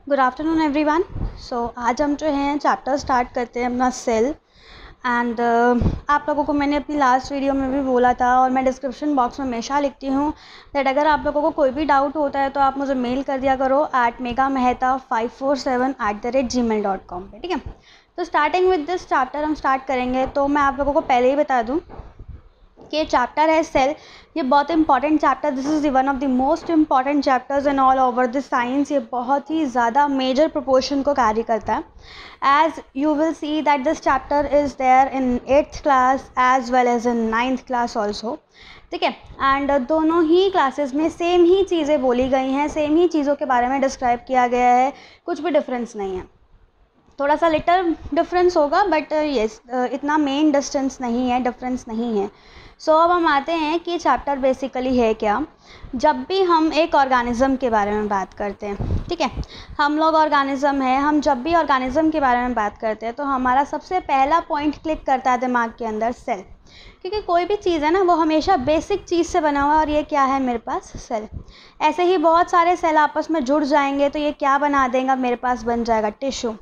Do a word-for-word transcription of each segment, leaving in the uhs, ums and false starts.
Good afternoon everyone. सो आज हम जो हैं चैप्टर स्टार्ट करते हैं अपना सेल। एंड uh, आप लोगों को मैंने अपनी लास्ट वीडियो में भी बोला था और मैं डिस्क्रिप्शन बॉक्स में हमेशा लिखती हूँ दैट अगर आप लोगों को कोई भी डाउट होता है तो आप मुझे मेल कर दिया करो at Megha Mehta five four seven at the rate Gmail dot com पर, ठीक है। तो स्टार्टिंग विद दिस चैप्टर हम स्टार्ट करेंगे। तो मैं आप लोगों को पहले ही बता दूँ कि ये चैप्टर है सेल, ये बहुत important chapter, this is one of the most important chapters in all over this science. ये बहुत ही ज़्यादा मेजर प्रोपोर्शन को कैरी करता है। As you will see that this chapter is there in eighth class as well as in ninth class also, ठीक है। And दोनों ही classes में सेम ही चीज़ें बोली गई हैं, सेम ही चीज़ों के बारे में डिस्क्राइब किया गया है, कुछ भी डिफरेंस नहीं है। थोड़ा सा लिटिल डिफरेंस होगा बट येस इतना मेन डिस्टेंस नहीं है, डिफरेंस नहीं है। सो so, अब हम आते हैं कि चैप्टर बेसिकली है क्या। जब भी हम एक ऑर्गेनिज्म के बारे में बात करते हैं, ठीक है, हम लोग ऑर्गेनिज्म है, हम जब भी ऑर्गेनिज्म के बारे में बात करते हैं तो हमारा सबसे पहला पॉइंट क्लिक करता है दिमाग के अंदर सेल, क्योंकि कोई भी चीज़ है ना वो हमेशा बेसिक चीज़ से बना हुआ है और ये क्या है मेरे पास सेल। ऐसे ही बहुत सारे सेल आपस में जुड़ जाएंगे तो ये क्या बना देगा, मेरे पास बन जाएगा tissue.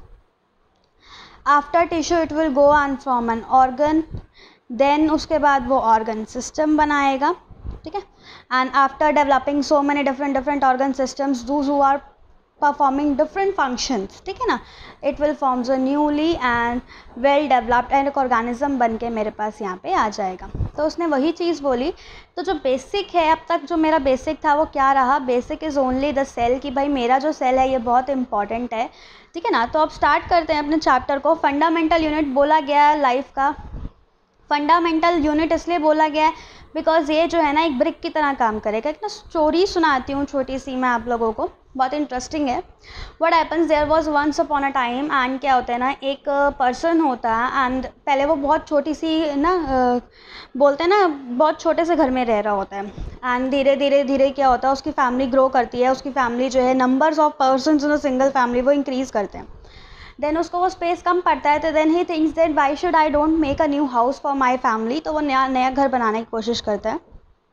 After tissue it will go on from an organ, then उसके बाद वो ऑर्गन सिस्टम बनाएगा, ठीक है। And after developing so many different different organ systems those who are performing different functions, ठीक है ना, it will forms a newly and well developed and एक ऑर्गेनिज्म बन के मेरे पास यहाँ पे आ जाएगा। तो उसने वही चीज़ बोली। तो जो बेसिक है, अब तक जो मेरा बेसिक था वो क्या रहा, basic is only the cell, कि भाई मेरा जो सेल है ये बहुत इंपॉर्टेंट है, ठीक है ना। तो अब स्टार्ट करते हैं अपने चैप्टर को। फंडामेंटल यूनिट बोला गया है लाइफ का। फंडामेंटल यूनिट इसलिए बोला गया है बिकॉज ये जो है ना एक ब्रिक की तरह काम करेगा। एक ना स्टोरी सुनाती हूँ छोटी सी मैं आप लोगों को, बहुत इंटरेस्टिंग है। What happens, there was once upon a time, and क्या होता है ना, एक पर्सन होता है एंड पहले वो बहुत छोटी सी ना बोलते हैं ना बहुत छोटे से घर में रह रहा होता है। एंड धीरे धीरे धीरे क्या होता है, उसकी फैमिली ग्रो करती है, उसकी फैमिली जो है numbers of persons in a single family वो इंक्रीज़ करते हैं। देन उसको वो स्पेस कम पड़ता है तो then he thinks that why should I don't make a new house for my family. तो वो नया नया घर बनाने की कोशिश करता है।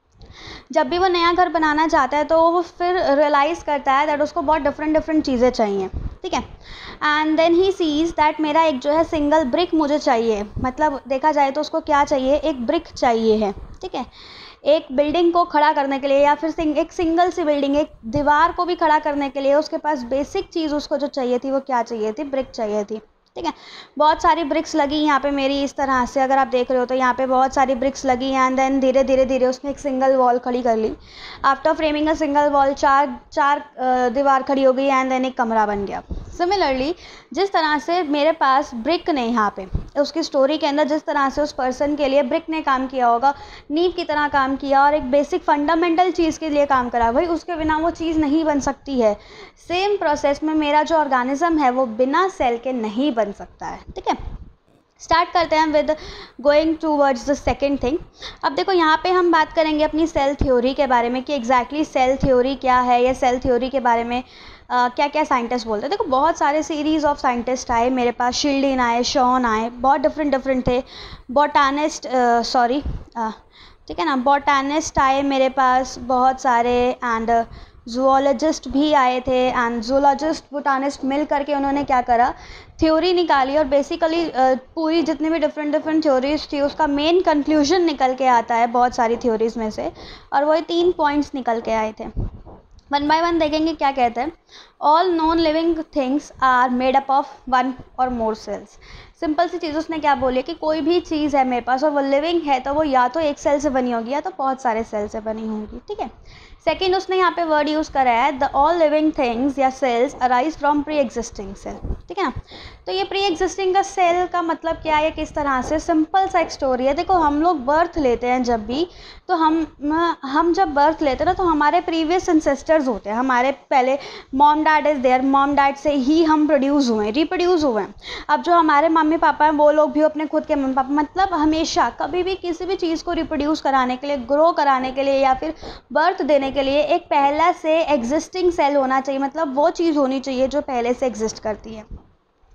जब भी वो नया घर बनाना चाहता है तो वो फिर रियलाइज़ करता है दैट उसको बहुत डिफरेंट डिफरेंट चीज़ें चाहिए, ठीक है। And then he sees that मेरा एक जो है सिंगल ब्रिक मुझे चाहिए, मतलब देखा जाए तो उसको क्या चाहिए, एक ब्रिक चाहिए है, ठीक है। एक बिल्डिंग को खड़ा करने के लिए या फिर सिंग, एक सिंगल सी बिल्डिंग, एक दीवार को भी खड़ा करने के लिए उसके पास बेसिक चीज़ उसको जो चाहिए थी वो क्या चाहिए थी, ब्रिक चाहिए थी, ठीक है। बहुत सारी ब्रिक्स लगी यहाँ पे मेरी इस तरह से, अगर आप देख रहे हो तो यहाँ पे बहुत सारी ब्रिक्स लगी एंड देन धीरे धीरे धीरे उसने एक सिंगल वॉल खड़ी कर ली। After framing a single wall चार चार दीवार खड़ी हो गई एंड देन एक कमरा बन गया। सिमिलरली जिस तरह से मेरे पास ब्रिक ने यहाँ पे उसकी स्टोरी के अंदर जिस तरह से उस पर्सन के लिए ब्रिक ने काम किया होगा, नींव की तरह काम किया और एक बेसिक फंडामेंटल चीज़ के लिए काम करा, भाई उसके बिना वो चीज़ नहीं बन सकती है। सेम प्रोसेस में मेरा जो ऑर्गेनिज्म है वो बिना सेल के नहीं बन सकता है, ठीक है। स्टार्ट करते हैं with going towards the second thing. अब देखो यहाँ पे हम बात करेंगे अपनी सेल थ्योरी के बारे में कि एग्जैक्टली सेल थ्योरी क्या है, या सेल थ्योरी के बारे में Uh, क्या क्या साइंटिस्ट बोलते हैं। देखो बहुत सारे सीरीज़ ऑफ साइंटिस्ट आए मेरे पास, शिल्डीन आए, शॉन आए, बहुत डिफरेंट डिफरेंट थे। बॉटानिस्ट सॉरी ठीक है ना, बॉटानिस्ट आए मेरे पास बहुत सारे, एंड जूलॉजिस्ट भी आए थे। एंड जूलॉजिस्ट बोटानिस्ट मिल करके उन्होंने क्या करा, थ्योरी निकाली और बेसिकली uh, पूरी जितनी भी डिफरेंट डिफरेंट थ्योरीज थी उसका मेन कंक्लूजन निकल के आता है बहुत सारी थ्योरीज में से, और वही तीन पॉइंट्स निकल के आए थे। वन बाय वन देखेंगे क्या कहते हैं। All non living things are made up of one और मोर सेल्स। सिंपल सी चीज़ उसने क्या बोली कि कोई भी चीज़ है मेरे पास और वो लिविंग है तो वो या तो एक सेल से बनी होगी या तो बहुत सारे सेल से बनी होगी, ठीक है। सेकेंड उसने यहाँ पे वर्ड यूज़ करा है द ऑल लिविंग थिंग्स या cells arise from pre existing cell, ठीक है ना। तो ये प्री एग्जिस्टिंग का सेल का मतलब क्या है, किस तरह से, सिंपल सा एक स्टोरी है। देखो हम लोग बर्थ लेते हैं जब भी, तो हम हम जब बर्थ लेते हैं ना तो हमारे प्रीवियस एंसेस्टर्स होते हैं, हमारे पहले mom dad is there, mom dad से ही हम प्रोड्यूस हुए हैं, रिप्रोड्यूस हुए हैं। अब जो हमारे मम्मी पापा हैं वो लोग भी अपने खुद के मम्मी पापा, मतलब हमेशा कभी भी किसी भी चीज़ को रिप्रोड्यूस कराने के लिए, ग्रो कराने के लिए या फिर बर्थ देने के लिए एक पहला से एग्जिस्टिंग सेल होना चाहिए, मतलब वो चीज़ होनी चाहिए जो पहले से एग्जिस्ट करती है।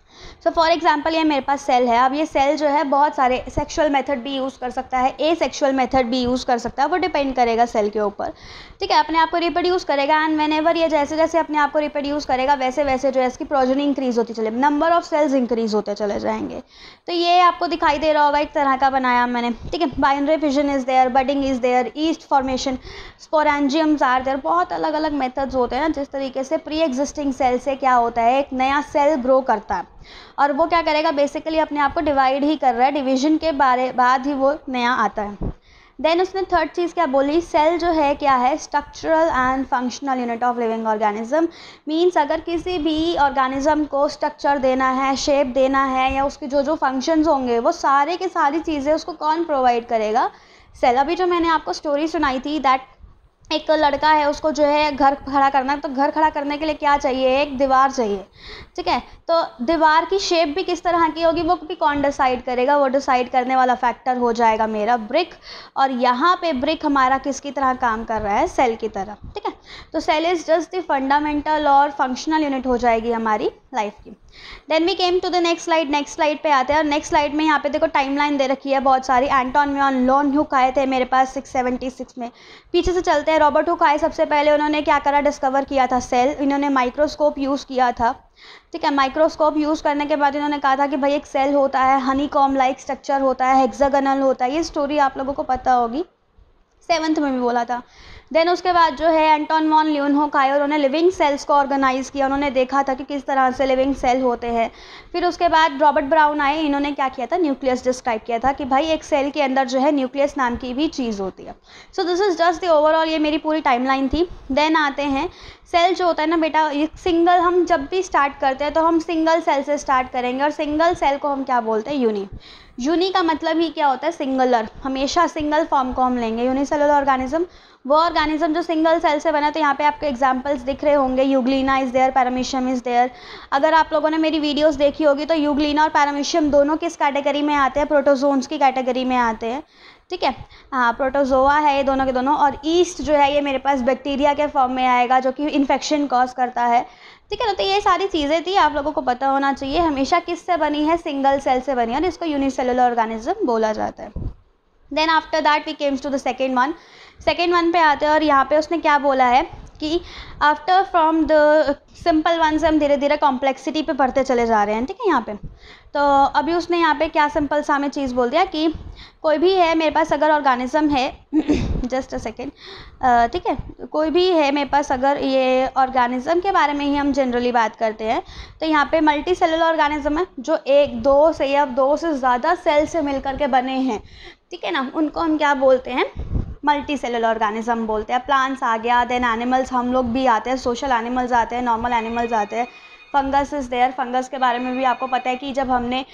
सो फॉर एग्जांपल ये मेरे पास सेल है। अब ये सेल जो है बहुत सारे सेक्सुअल मेथड भी यूज़ कर सकता है, ए सेक्सुअल मेथड भी यूज़ कर सकता है, वो डिपेंड करेगा सेल के ऊपर, ठीक है। अपने आप को रिप्रोड्यूस करेगा एंड व्हेनेवर ये जैसे जैसे अपने आप को रिप्रोड्यूस करेगा वैसे वैसे जो है इसकी प्रोजेनी इंक्रीज होती चले, नंबर ऑफ सेल्स इंक्रीज होते चले जाएंगे। तो ये आपको दिखाई दे रहा होगा एक तरह का बनाया मैंने, ठीक है। Binary fission is there, budding is there, yeast formation, sporangiums are there, बहुत अलग अलग मेथड्स होते हैं जिस तरीके से प्री एग्जिस्टिंग सेल से क्या होता है, एक नया सेल ग्रो करता है और वो क्या करेगा, बेसिकली अपने आप को डिवाइड ही कर रहा है, डिवीजन के बारे बाद ही वो नया आता है। देन उसने थर्ड चीज़ क्या बोली, सेल जो है क्या है, structural and functional unit of living organism. Means अगर किसी भी ऑर्गेनिज्म को स्ट्रक्चर देना है, शेप देना है, या उसके जो जो फंक्शंस होंगे वो सारे के सारी चीज़ें उसको कौन प्रोवाइड करेगा, सेल। अभी जो मैंने आपको स्टोरी सुनाई थी दैट एक लड़का है, उसको जो है घर खड़ा करना है, तो घर खड़ा करने के लिए क्या चाहिए, एक दीवार चाहिए, ठीक है। तो दीवार की शेप भी किस तरह की होगी वो भी कौन डिसाइड करेगा, वो डिसाइड करने वाला फैक्टर हो जाएगा मेरा ब्रिक। और यहाँ पे ब्रिक हमारा किसकी तरह काम कर रहा है, सेल की तरह, ठीक है। तो cell is just the fundamental और फंक्शनल यूनिट हो जाएगी हमारी लाइफ की। Then we came to the next slide. Next slide पे आते हैं और नेक्स्ट स्लाइड में यहाँ पे देखो टाइमलाइन दे रखी है बहुत सारी। एंटोन वॉन लोनहुक आए थे मेरे पास सिक्स सेवेंटी सिक्स में। पीछे से चलते हैं, रॉबर्ट हुक आए सबसे पहले, उन्होंने क्या करा, डिस्कवर किया था सेल। इन्होंने माइक्रोस्कोप यूज़ किया था, ठीक है। माइक्रोस्कोप यूज़ करने के बाद इन्होंने कहा था कि भाई एक सेल होता है, हनी कॉम लाइक स्ट्रक्चर होता है, हेक्सागोनल होता है। ये स्टोरी आप लोगों को पता होगी, सेवन्थ में भी बोला था। देन उसके बाद जो है एंटोन वॉन ल्यूनहुक आए और उन्होंने लिविंग सेल्स को ऑर्गेनाइज़ किया, उन्होंने देखा था कि किस तरह से लिविंग सेल होते हैं। फिर उसके बाद रॉबर्ट ब्राउन आए, इन्होंने क्या किया था, न्यूक्लियस डिस्क्राइब किया था कि भाई एक सेल के अंदर जो है न्यूक्लियस नाम की भी चीज़ होती है। So this is just the overall, ये मेरी पूरी टाइमलाइन थी। देन आते हैं सेल जो होता है ना बेटा, ये सिंगल, हम जब भी स्टार्ट करते हैं तो हम सिंगल सेल से स्टार्ट करेंगे और सिंगल सेल को हम क्या बोलते हैं, यूनि। यूनि का मतलब ही क्या होता है, सिंगुलर, हमेशा सिंगल फॉर्म को हम लेंगे। यूनिसेलुलर ऑर्गेनिज्म वो ऑर्गेनिज्म जो सिंगल सेल से बना। तो यहाँ पे आपको एग्जांपल्स दिख रहे होंगे, euglena is there, paramecium is there. अगर आप लोगों ने मेरी वीडियोस देखी होगी तो यूग्लिना और पैरामीशियम दोनों किस कैटेगरी में आते हैं, प्रोटोजोन्स की कैटेगरी में आते हैं, ठीक है। हाँ, प्रोटोजोआ है ये दोनों के दोनों। और ईस्ट जो है ये मेरे पास बैक्टीरिया के फॉर्म में आएगा जो कि इन्फेक्शन कॉज करता है, ठीक है ना। तो ये सारी चीज़ें थी, आप लोगों को पता होना चाहिए। हमेशा किससे बनी है, सिंगल सेल से बनी है और इसको यूनिसेलुलर ऑर्गेनिज्म बोला जाता है। Then after that we Kemps to the second one. Second one पे आते हैं और यहाँ पे उसने क्या बोला है कि after from the simple one से हम धीरे धीरे कॉम्प्लेक्सिटी पे बढ़ते चले जा रहे हैं, ठीक है। यहाँ पे तो अभी उसने यहाँ पे क्या सिंपल सा में चीज़ बोल दिया कि कोई भी है मेरे पास अगर ऑर्गेनिज्म है जस्ट अ सेकेंड, ठीक है, कोई भी है मेरे पास अगर, ये ऑर्गेनिज्म के बारे में ही हम जनरली बात करते हैं। तो यहाँ पे मल्टी सेलुलर ऑर्गेनिज्म है जो एक दो से या दो से ज़्यादा सेल से मिलकर के बने हैं, ठीक है ना, उनको हम क्या बोलते हैं, मल्टी सेलुलर ऑर्गेनिज्म बोलते हैं। प्लांट्स आ गया, देन एनिमल्स, हम लोग भी आते हैं, सोशल एनिमल्स आते हैं, नॉर्मल एनिमल्स आते हैं। फंगस इज़ देयर, फंगस के बारे में भी आपको पता है कि जब हमने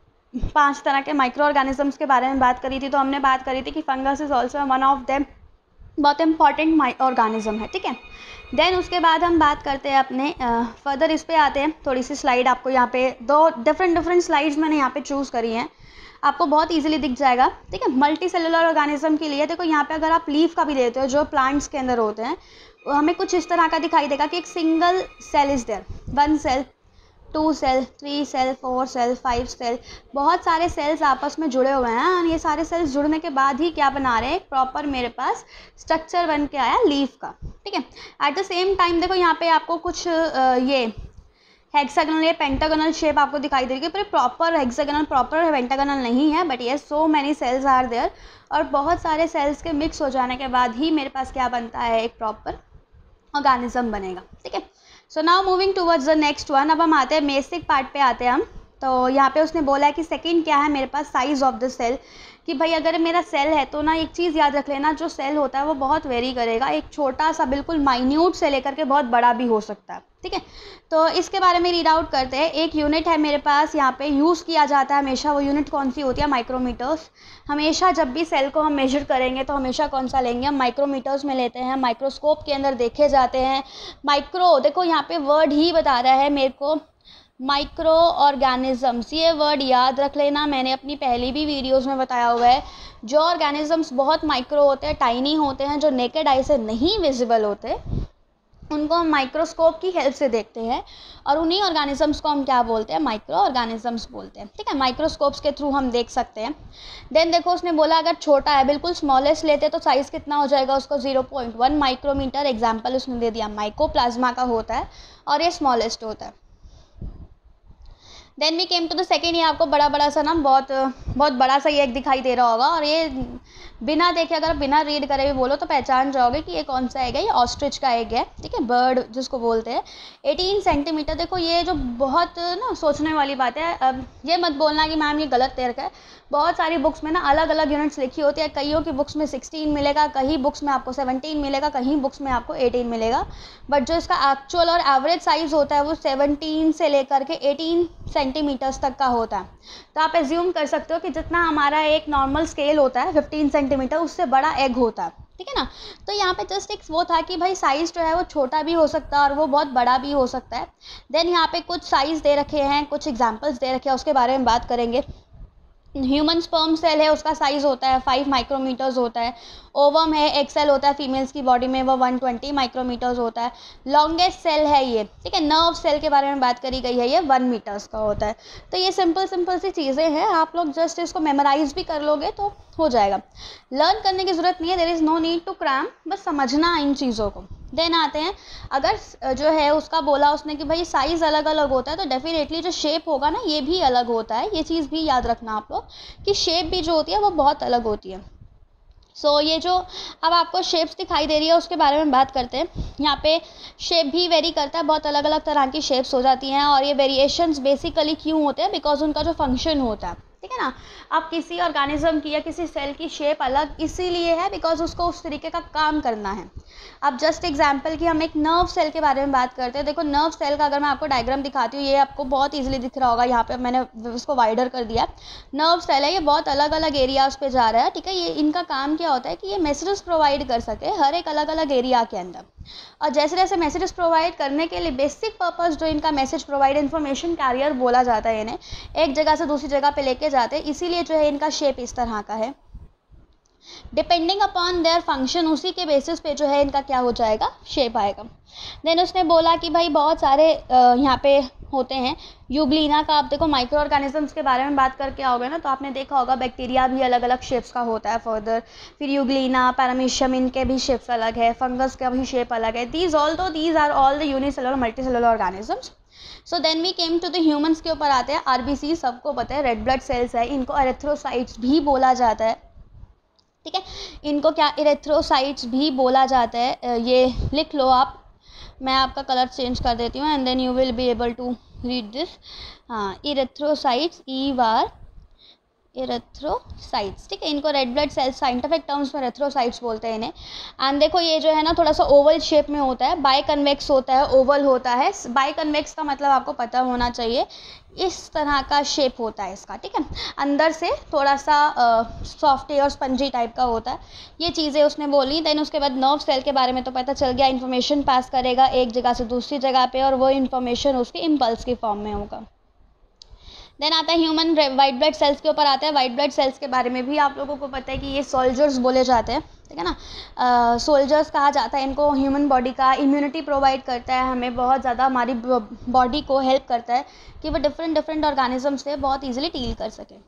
पांच तरह के माइक्रो ऑर्गेनिजम्स के बारे में बात करी थी तो हमने बात करी थी कि fungus is also one of them, बहुत इंपॉर्टेंट ऑर्गेनिज्म है, ठीक है। देन उसके बाद हम बात करते हैं अपने फर्दर, इस पे आते हैं। थोड़ी सी स्लाइड आपको यहाँ पे दो डिफरेंट डिफरेंट स्लाइड्स मैंने यहाँ पे चूज़ करी हैं, आपको बहुत इजीली दिख जाएगा, ठीक है। मल्टी सेलुलर ऑर्गेनिज्म के लिए देखो यहाँ पे अगर आप लीफ का भी लेते हो जो प्लांट्स के अंदर होते हैं, हमें कुछ इस तरह का दिखाई देगा कि एक single cell is there, one cell, two cell, three cell, four cell, five cell, बहुत सारे सेल्स आपस में जुड़े हुए हैं। और ये सारे सेल्स जुड़ने के बाद ही क्या बना रहे हैं, एक प्रॉपर मेरे पास स्ट्रक्चर बन के आया लीफ का, ठीक है। एट द सेम टाइम देखो यहाँ पे आपको कुछ आ, ये हेक्सागोनल या पेंटागोनल शेप आपको दिखाई दे रही है, पर प्रॉपर हेक्सागोनल, प्रॉपर पेंटागोनल नहीं है, बट ये so many cells are there. और बहुत सारे सेल्स के मिक्स हो जाने के बाद ही मेरे पास क्या बनता है, एक प्रॉपर ऑर्गेनिज्म बनेगा, ठीक है। So now moving towards the next one. अब हम आते हैं बेसिक पार्ट पे आते हैं हम। तो यहाँ पे उसने बोला है कि सेकंड क्या है मेरे पास, साइज़ ऑफ द सेल, कि भाई अगर मेरा सेल है तो ना एक चीज़ याद रख लेना, जो सेल होता है वो बहुत वेरी करेगा, एक छोटा सा बिल्कुल माइन्यूट से लेकर के बहुत बड़ा भी हो सकता है, ठीक है। तो इसके बारे में रीड आउट करते हैं। एक यूनिट है मेरे पास यहाँ पे यूज़ किया जाता है हमेशा, वो यूनिट कौन सी होती है, माइक्रोमीटर्स। हमेशा जब भी सेल को हम मेजर करेंगे तो हमेशा कौन सा लेंगे, हम माइक्रोमीटर्स में लेते हैं, माइक्रोस्कोप के अंदर देखे जाते हैं। माइक्रो, देखो यहाँ पे वर्ड ही बता रहा है मेरे को, माइक्रो ऑर्गेनिजम्स, ये वर्ड याद रख लेना, मैंने अपनी पहली भी वीडियोस में बताया हुआ है। जो ऑर्गेनिजम्स बहुत माइक्रो होते हैं, टाइनी होते हैं, जो नेकेड आई से नहीं विजिबल होते, उनको हम माइक्रोस्कोप की हेल्प से देखते हैं, और उन्हीं ऑर्गेनिजम्स को हम क्या बोलते हैं, माइक्रो ऑर्गेनिजम्स बोलते हैं। ठीक है, माइक्रोस्कोप्स के थ्रू हम देख सकते हैं। देन देखो उसने बोला अगर छोटा है, बिल्कुल स्मॉलेस्ट लेते तो साइज़ कितना हो जाएगा उसको, zero point one micrometer. Example उसने दे दिया माइकोप्लाज्मा का होता है, और ये स्मॉलेस्ट होता है। Then we came to the second. ये आपको बड़ा बड़ा सा ना बहुत बहुत बड़ा सा ये एक दिखाई दे रहा होगा, और ये बिना देखे अगर बिना रीड करे भी बोलो तो पहचान जाओगे कि ये कौन सा एग है। ये ऑस्ट्रिच का एग है, ठीक है, बर्ड जिसको बोलते हैं। Eighteen centimeter. देखो ये जो बहुत ना सोचने वाली बात है, अब ये मत बोलना कि मैम ये गलत तर्क है। बहुत सारी बुक्स में ना अलग अलग यूनिट्स लिखी होती है। कईयों की बुक्स में सिक्सटीन मिलेगा, कहीं बुक्स में आपको सेवनटीन मिलेगा, कहीं बुक्स में आपको एटीन मिलेगा। बट जो इसका एक्चुअल और एवरेज साइज़ होता है वो सेवनटीन से लेकर के एटीन सेंटीमीटर्स तक का होता है। तो आप एज्यूम कर सकते हो कि जितना हमारा एक नॉर्मल स्केल होता है फिफ्टीन सेंटीमीटर, उससे बड़ा एग होता है। ठीक है ना। तो यहाँ पे जस्ट एक वो था कि भाई साइज़ जो है वो छोटा भी हो सकता है और वो बहुत बड़ा भी हो सकता है। देन यहाँ पे कुछ साइज़ दे रखे हैं, कुछ एग्जांपल्स दे रखे हैं, उसके बारे में बात करेंगे। ह्यूमन स्पर्म सेल है, उसका साइज़ होता है फाइव माइक्रोमीटर्स होता है। ओवम है, एक सेल होता है फीमेल्स की बॉडी में, वो वन ट्वेंटी माइक्रोमीटर्स होता है। लॉन्गेस्ट सेल है ये, ठीक है। नर्व सेल के बारे में बात करी गई है, ये वन मीटर्स का होता है। तो ये सिंपल सिंपल सी चीज़ें हैं, आप लोग जस्ट इसको मेमोराइज भी कर लोगे तो हो जाएगा। लर्न करने की ज़रूरत नहीं है, there is no need to cram, बस समझना इन चीज़ों को। देन आते हैं, अगर जो है उसका बोला उसने कि भाई साइज़ अलग अलग होता है, तो डेफिनेटली जो शेप होगा ना ये भी अलग होता है। ये चीज़ भी याद रखना आप लोग कि शेप भी जो होती है वो बहुत अलग होती है। सो so, ये जो अब आपको शेप्स दिखाई दे रही है उसके बारे में बात करते हैं। यहाँ पे शेप भी वेरी करता है, बहुत अलग अलग तरह की शेप्स हो जाती हैं, और ये वेरिएशंस बेसिकली क्यों होते हैं, बिकॉज उनका जो फंक्शन होता है, ठीक है ना। अब किसी ऑर्गेनिज्म की या किसी सेल की शेप अलग इसीलिए है बिकॉज उसको उस तरीके का काम करना है। अब जस्ट एग्जांपल कि हम एक नर्व सेल के बारे में बात करते हैं। देखो नर्व सेल का अगर मैं आपको डायग्राम दिखाती हूँ, ये आपको बहुत इजीली दिख रहा होगा, यहाँ पे मैंने इसको वाइडर कर दिया। नर्व सेल है, ये बहुत अलग अलग एरियाज़ पे जा रहा है, ठीक है। ये इनका काम क्या होता है कि ये मैसेजेस प्रोवाइड कर सके हर एक अलग अलग एरिया के अंदर, और जैसे जैसे मैसेजेस प्रोवाइड करने के लिए बेसिक पर्पस जो इनका मैसेज प्रोवाइड इन्फॉर्मेशन कैरियर बोला जाता है, इन्हें एक जगह से दूसरी जगह पे लेके जाते हैं, इसीलिए जो है इनका शेप इस तरह का है। डिपेंडिंग अपॉन देयर फंक्शन, उसी के बेसिस पे जो है इनका क्या हो जाएगा, शेप आएगा। देन उसने बोला कि भाई बहुत सारे यहाँ पे होते हैं। यूग्लिना का आप देखो माइक्रो ऑर्गेनिजम्स के बारे में बात करके आओगे ना, तो आपने देखा होगा बैक्टीरिया भी अलग अलग शेप्स का होता है फर्दर। फिर यूग्लिना, पैरामीशियम, इनके भी शेप्स अलग है, फंगस का भी शेप अलग है। दीज ऑल दो these are all the unicellular multicellular organisms. So then we came to the humans के ऊपर आते हैं। आरबीसी सबको पता है, रेड ब्लड सेल्स है, इनको एरिथ्रोसाइट्स भी बोला जाता है, ठीक है। इनको क्या इरेथ्रोसाइट्स भी बोला जाता है, ये लिख लो आप। मैं आपका कलर चेंज कर देती हूँ and then you will be able to read this. हाँ, इरेथ्रोसाइट्स, ई वार इरेथ्रोसाइट्स, ठीक है। इनको red blood cells scientific terms में इरेथ्रोसाइट्स बोलते हैं इन्हें। एंड देखो ये जो है ना थोड़ा सा ओवल शेप में होता है, बाई कन्वेक्स होता है, ओवल होता है। बाई कन्वेक्स का मतलब आपको पता होना चाहिए, इस तरह का शेप होता है इसका, ठीक है। अंदर से थोड़ा सा सॉफ्ट और स्पंजी टाइप का होता है। ये चीज़ें उसने बोली। देन उसके बाद नर्व सेल के बारे में तो पता चल गया, इन्फॉर्मेशन पास करेगा एक जगह से दूसरी जगह पे, और वो इन्फॉर्मेशन उसकी इम्पल्स की फॉर्म में होगा। देन आता है ह्यूमन वाइट ब्लड सेल्स के ऊपर आता है। वाइट ब्लड सेल्स के बारे में भी आप लोगों को पता है कि ये सोल्जर्स बोले जाते हैं, ठीक है ना। सोल्जर्स कहा जाता है इनको। ह्यूमन बॉडी का इम्यूनिटी प्रोवाइड करता है हमें, बहुत ज़्यादा हमारी बॉडी को हेल्प करता है कि वो डिफरेंट डिफरेंट ऑर्गेनिज्म से बहुत ईजिली डील कर सके।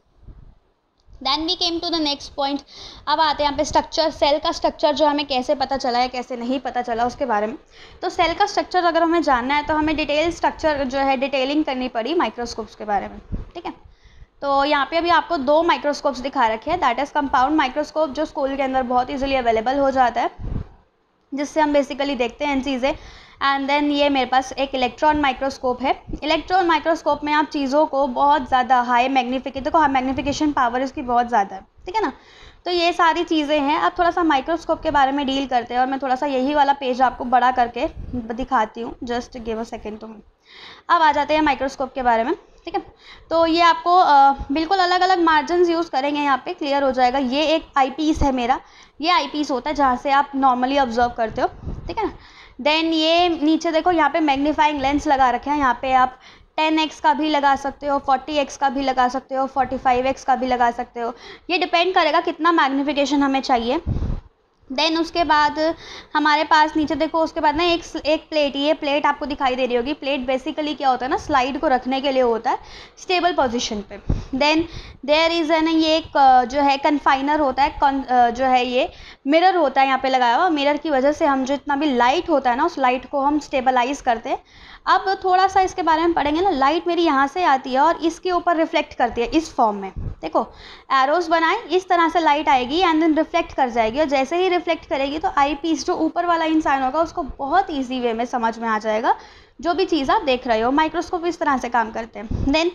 Then we came to the next point. अब आते हैं यहाँ पे स्ट्रक्चर। सेल का स्ट्रक्चर जो हमें कैसे पता चला है, कैसे नहीं पता चला, उसके बारे में। तो सेल का स्ट्रक्चर अगर हमें जानना है तो हमें डिटेल स्ट्रक्चर जो है डिटेलिंग करनी पड़ी माइक्रोस्कोप्स के बारे में, ठीक है। तो यहाँ पे अभी आपको दो माइक्रोस्कोप्स दिखा रखे हैं। दैट इज़ कंपाउंड माइक्रोस्कोप, जो स्कूल के अंदर बहुत ईजिली अवेलेबल हो जाता है, जिससे हम बेसिकली देखते हैं इन चीज़ें। एंड देन ये मेरे पास एक इलेक्ट्रॉन माइक्रोस्कोप है। इलेक्ट्रॉन माइक्रोस्कोप में आप चीज़ों को बहुत ज़्यादा हाई मैग्नीफिकेशन, देखो मैग्नीफिकेशन पावर इसकी बहुत ज़्यादा है, ठीक है ना। तो ये सारी चीज़ें हैं। अब थोड़ा सा माइक्रोस्कोप के बारे में डील करते हैं, और मैं थोड़ा सा यही वाला पेज आपको बड़ा करके दिखाती हूँ। Just give a second to me. अब आ जाते हैं माइक्रोस्कोप के बारे में, ठीक है। तो ये आपको आ, बिल्कुल अलग अलग मार्जिन्स यूज़ करेंगे, यहाँ पे क्लियर हो जाएगा। ये एक आई पीस है मेरा, ये आई पीस होता है जहाँ से आप नॉर्मली ऑब्जर्व करते हो, ठीक है ना। देन ये नीचे देखो, यहाँ पे मैग्नीफाइंग लेंस लगा रखे हैं। यहाँ पे आप टेन एक्स का भी लगा सकते हो, फोर्टी एक्स का भी लगा सकते हो, फोर्टी फाइव एक्स का भी लगा सकते हो। ये डिपेंड करेगा कितना मैग्नीफिकेशन हमें चाहिए। देन उसके बाद हमारे पास नीचे देखो, उसके बाद ना एक एक प्लेट, ये प्लेट आपको दिखाई दे रही होगी। प्लेट बेसिकली क्या होता है ना, स्लाइड को रखने के लिए होता है स्टेबल पोजीशन पे। देन देयर इज़ है ना, ये एक जो है कन्फाइनर होता है, जो है ये मिरर होता है यहाँ पे लगाया हुआ। मिरर की वजह से हम जो इतना भी लाइट होता है ना, उस लाइट को हम स्टेबलाइज करते हैं। अब थोड़ा सा इसके बारे में पढ़ेंगे ना। लाइट मेरी यहाँ से आती है और इसके ऊपर रिफ्लेक्ट करती है इस फॉर्म में। देखो एरोस बनाए, इस तरह से लाइट आएगी एंड देन रिफ्लेक्ट कर जाएगी, और जैसे ही रिफ्लेक्ट करेगी तो आई पीस जो ऊपर वाला इंसान होगा उसको बहुत ईजी वे में समझ में आ जाएगा जो भी चीज़ आप देख रहे हो। माइक्रोस्कोप इस तरह से काम करते हैं। देन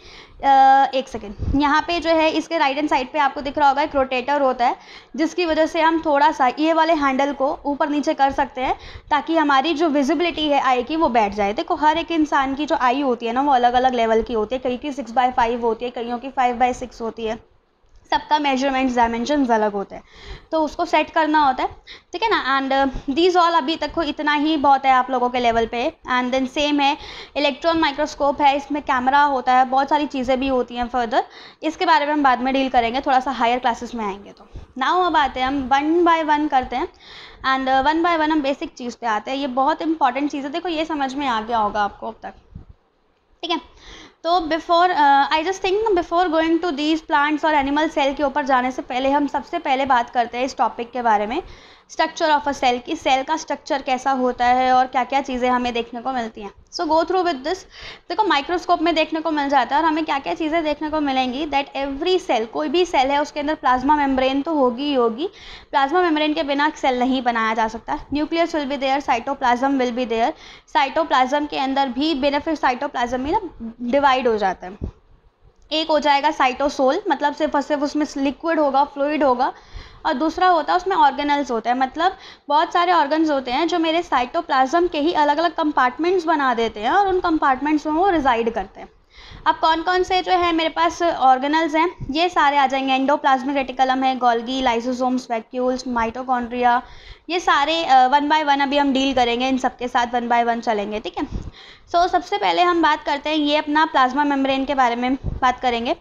एक सेकेंड, यहाँ पे जो है इसके राइट हैंड साइड पे आपको दिख रहा होगा एक रोटेटर होता है, जिसकी वजह से हम थोड़ा सा ये वाले हैंडल को ऊपर नीचे कर सकते हैं ताकि हमारी जो विजिबिलिटी है आई की वो बैठ जाए। देखो हर एक इंसान की जो आई होती है ना वो अलग अलग लेवल की होती है, कई की सिक्स बाई फाइव होती है, कईयों की फाइव बाई सिक्स होती है, सबका मेजरमेंट्स डायमेंशंस अलग होते हैं, तो उसको सेट करना होता है, ठीक है ना। एंड दीज ऑल अभी तक को इतना ही बहुत है आप लोगों के लेवल पे। एंड देन सेम है इलेक्ट्रॉन माइक्रोस्कोप है, इसमें कैमरा होता है, बहुत सारी चीज़ें भी होती हैं फर्दर, इसके बारे में हम बाद में डील करेंगे, थोड़ा सा हायर क्लासेस में आएंगे। तो नाउ अब आते हैं, हम वन बाय वन करते हैं एंड वन बाय वन हम बेसिक चीज़ पे आते हैं। ये बहुत इंपॉर्टेंट चीज़ है, देखो ये समझ में आ गया होगा आपको अब तक, ठीक है। तो before I just think before going to these plants और एनिमल सेल के ऊपर जाने से पहले हम सबसे पहले बात करते हैं इस टॉपिक के बारे में, स्ट्रक्चर ऑफ अ सेल, की सेल का स्ट्रक्चर कैसा होता है और क्या क्या चीज़ें हमें देखने को मिलती हैं। So go through with this. देखो माइक्रोस्कोप में देखने को मिल जाता है और हमें क्या क्या चीज़ें देखने को मिलेंगी, दैट एवरी सेल, कोई भी सेल है उसके अंदर प्लाज्मा मेम्ब्रेन तो होगी ही होगी। प्लाज्मा मेम्ब्रेन के बिना सेल नहीं बनाया जा सकता। Nucleus will be there, cytoplasm will be there. Cytoplasm के अंदर भी बेनिफिट, साइटोप्लाज्म में ना डिवाइड हो जाता है, एक हो जाएगा साइटोसोल, मतलब सिर्फ और सिर्फ उसमें लिक्विड होगा, फ्लूइड होगा, और दूसरा होता है उसमें ऑर्गेनल्स होते हैं, मतलब बहुत सारे ऑर्गन्स होते हैं जो मेरे साइटोप्लाज्म के ही अलग अलग कंपार्टमेंट्स बना देते हैं और उन कंपार्टमेंट्स में वो रिजाइड करते हैं। अब कौन कौन से जो है मेरे पास ऑर्गेनल्स हैं, ये सारे आ जाएंगे। एंडोप्लाज्मिक रेटिकुलम है, गोल्गी, लाइसोसोम्स, वैक्यूल्स, माइटोकॉन्ड्रिया, ये सारे वन बाय वन अभी हम डील करेंगे, इन सबके साथ वन बाय वन चलेंगे, ठीक है। सो so, सबसे पहले हम बात करते हैं ये अपना प्लाज्मा मेम्ब्रेन के बारे में बात करेंगे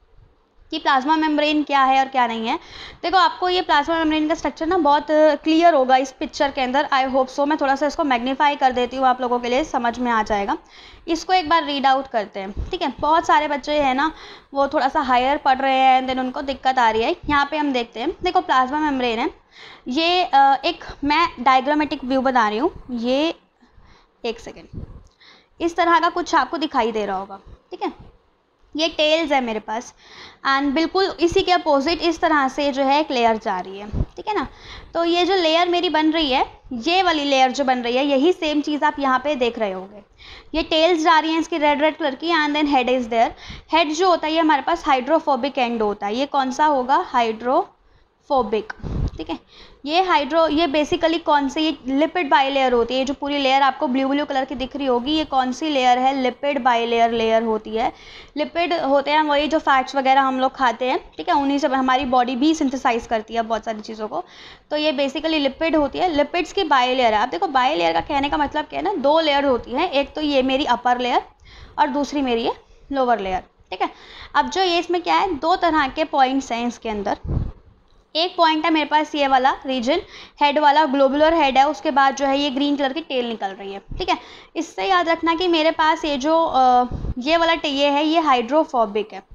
कि प्लाज्मा मेम्ब्रेन क्या है और क्या नहीं है। देखो आपको ये प्लाज्मा मेम्ब्रेन का स्ट्रक्चर ना बहुत क्लियर होगा इस पिक्चर के अंदर, आई होप सो। मैं थोड़ा सा इसको मैग्नीफाई कर देती हूँ, आप लोगों के लिए समझ में आ जाएगा। इसको एक बार रीड आउट करते हैं, ठीक है। बहुत सारे बच्चे हैं ना वो थोड़ा सा हायर पढ़ रहे हैं, देन उनको दिक्कत आ रही है। यहाँ पे हम देखते हैं, देखो प्लाज्मा मेम्ब्रेन है ये, एक मैं डायग्रामेटिक व्यू बना रही हूँ, ये एक सेकेंड, इस तरह का कुछ आपको दिखाई दे रहा होगा, ठीक है। ये टेल्स है मेरे पास एंड बिल्कुल इसी के अपोजिट इस तरह से जो है एक लेयर जा रही है, ठीक है ना। तो ये जो लेयर मेरी बन रही है, ये वाली लेयर जो बन रही है, यही सेम चीज़ आप यहाँ पे देख रहे होंगे। ये टेल्स जा रही हैं इसकी रेड रेड कलर की, and then head is there. Head जो होता है ये हमारे पास हाइड्रोफोबिक एंड होता है। ये कौन सा होगा, हाइड्रोफोबिक, ठीक है। ये हाइड्रो ये बेसिकली कौन सी, ये लिपिड बाइलेयर होती है। ये जो पूरी लेयर आपको ब्लू ब्लू कलर की दिख रही होगी, ये कौन सी लेयर है, लिपिड बाइलेयर लेयर होती है। लिपिड होते हैं वही जो फैट्स वगैरह हम लोग खाते हैं, ठीक है, उन्हीं से हमारी बॉडी भी सिंथेसाइज करती है बहुत सारी चीज़ों को, तो ये बेसिकली लिपिड होती है। लिपिड्स की बाइलेयर है। आप देखो बाइलेयर का कहने का मतलब क्या है ना, दो लेयर होती है, एक तो ये मेरी अपर लेयर और दूसरी मेरी है लोअर लेयर, ठीक है। अब जो ये इसमें क्या है, दो तरह के पॉइंट्स हैं इसके अंदर। एक पॉइंट है मेरे पास ये वाला रीजन, हेड वाला, ग्लोबुलर हेड है, उसके बाद जो है ये ग्रीन कलर की टेल निकल रही है, ठीक है। इससे याद रखना कि मेरे पास ये जो आ, ये वाला ये है, ये हाइड्रोफोबिक है,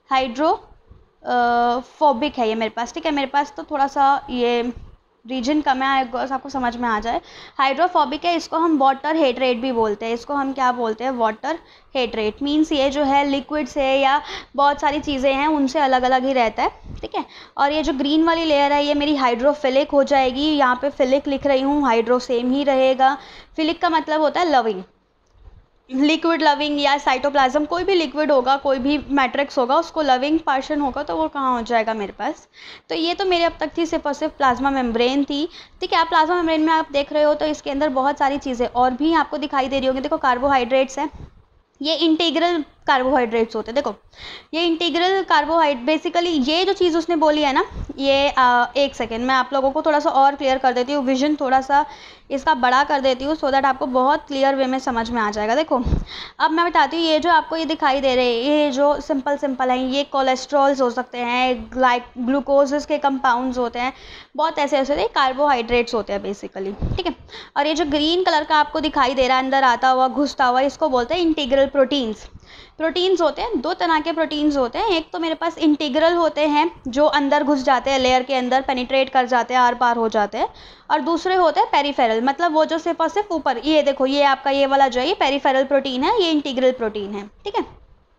हाइड्रोफोबिक है ये मेरे पास, ठीक है। मेरे पास तो थोड़ा सा ये रीजन कम है, आपको समझ में आ जाए। हाइड्रोफोबिक है, इसको हम वाटर हेट्रेट भी बोलते हैं। इसको हम क्या बोलते हैं, वाटर हेट्रेट। मीन्स ये जो है लिक्विड से या बहुत सारी चीज़ें हैं उनसे अलग अलग ही रहता है, ठीक है। और ये जो ग्रीन वाली लेयर है ये मेरी हाइड्रोफिलिक हो जाएगी। यहाँ पे फिलिक लिख रही हूँ, हाइड्रो सेम ही रहेगा। फिलिक का मतलब होता है लविंग, लिक्विड लविंग, या साइटोप्लाज्म कोई भी लिक्विड होगा, कोई भी मैट्रिक्स होगा, उसको लविंग पार्शन होगा तो वो कहाँ हो जाएगा मेरे पास। तो ये तो मेरे अब तक थी सिर्फ और सिर्फ प्लाज्मा मेम्ब्रेन थी, ठीक है। आप प्लाज्मा मेम्ब्रेन में आप देख रहे हो तो इसके अंदर बहुत सारी चीज़ें और भी आपको दिखाई दे रही होंगी। देखो कार्बोहाइड्रेट्स है, ये इंटीग्रल कार्बोहाइड्रेट्स होते हैं। देखो ये इंटीग्रल कार्बोहाइड्रेट बेसिकली ये जो चीज़ उसने बोली है ना, ये आ, एक सेकेंड मैं आप लोगों को थोड़ा सा और क्लियर कर देती हूँ, विजन थोड़ा सा इसका बड़ा कर देती हूँ सो दैट आपको बहुत क्लियर वे में समझ में आ जाएगा। देखो अब मैं बताती हूँ, ये जो आपको ये दिखाई दे रहे हैं ये जो सिंपल सिंपल हैं, ये कोलेस्ट्रॉल्स हो सकते हैं, ग्लाइक ग्लूकोज के कंपाउंड्स होते हैं, बहुत ऐसे ऐसे होते कार्बोहाइड्रेट्स होते हैं बेसिकली, ठीक है। और ये जो ग्रीन कलर का आपको दिखाई दे रहा है अंदर आता हुआ घुसता हुआ, इसको बोलते हैं इंटीग्रल प्रोटीन्स। प्रोटीन्स होते हैं, दो तरह के प्रोटीन्स होते हैं, एक तो मेरे पास इंटीग्रल होते हैं जो अंदर घुस जाते हैं, लेयर के अंदर पेनिट्रेट कर जाते हैं, आर पार हो जाते हैं, और दूसरे होते हैं पेरिफेरल, मतलब वो जो सिर्फ और सिर्फ ऊपर, ये देखो ये आपका ये वाला जो है ये पेरिफेरल प्रोटीन है, ये इंटीग्रल प्रोटीन है, ठीक है।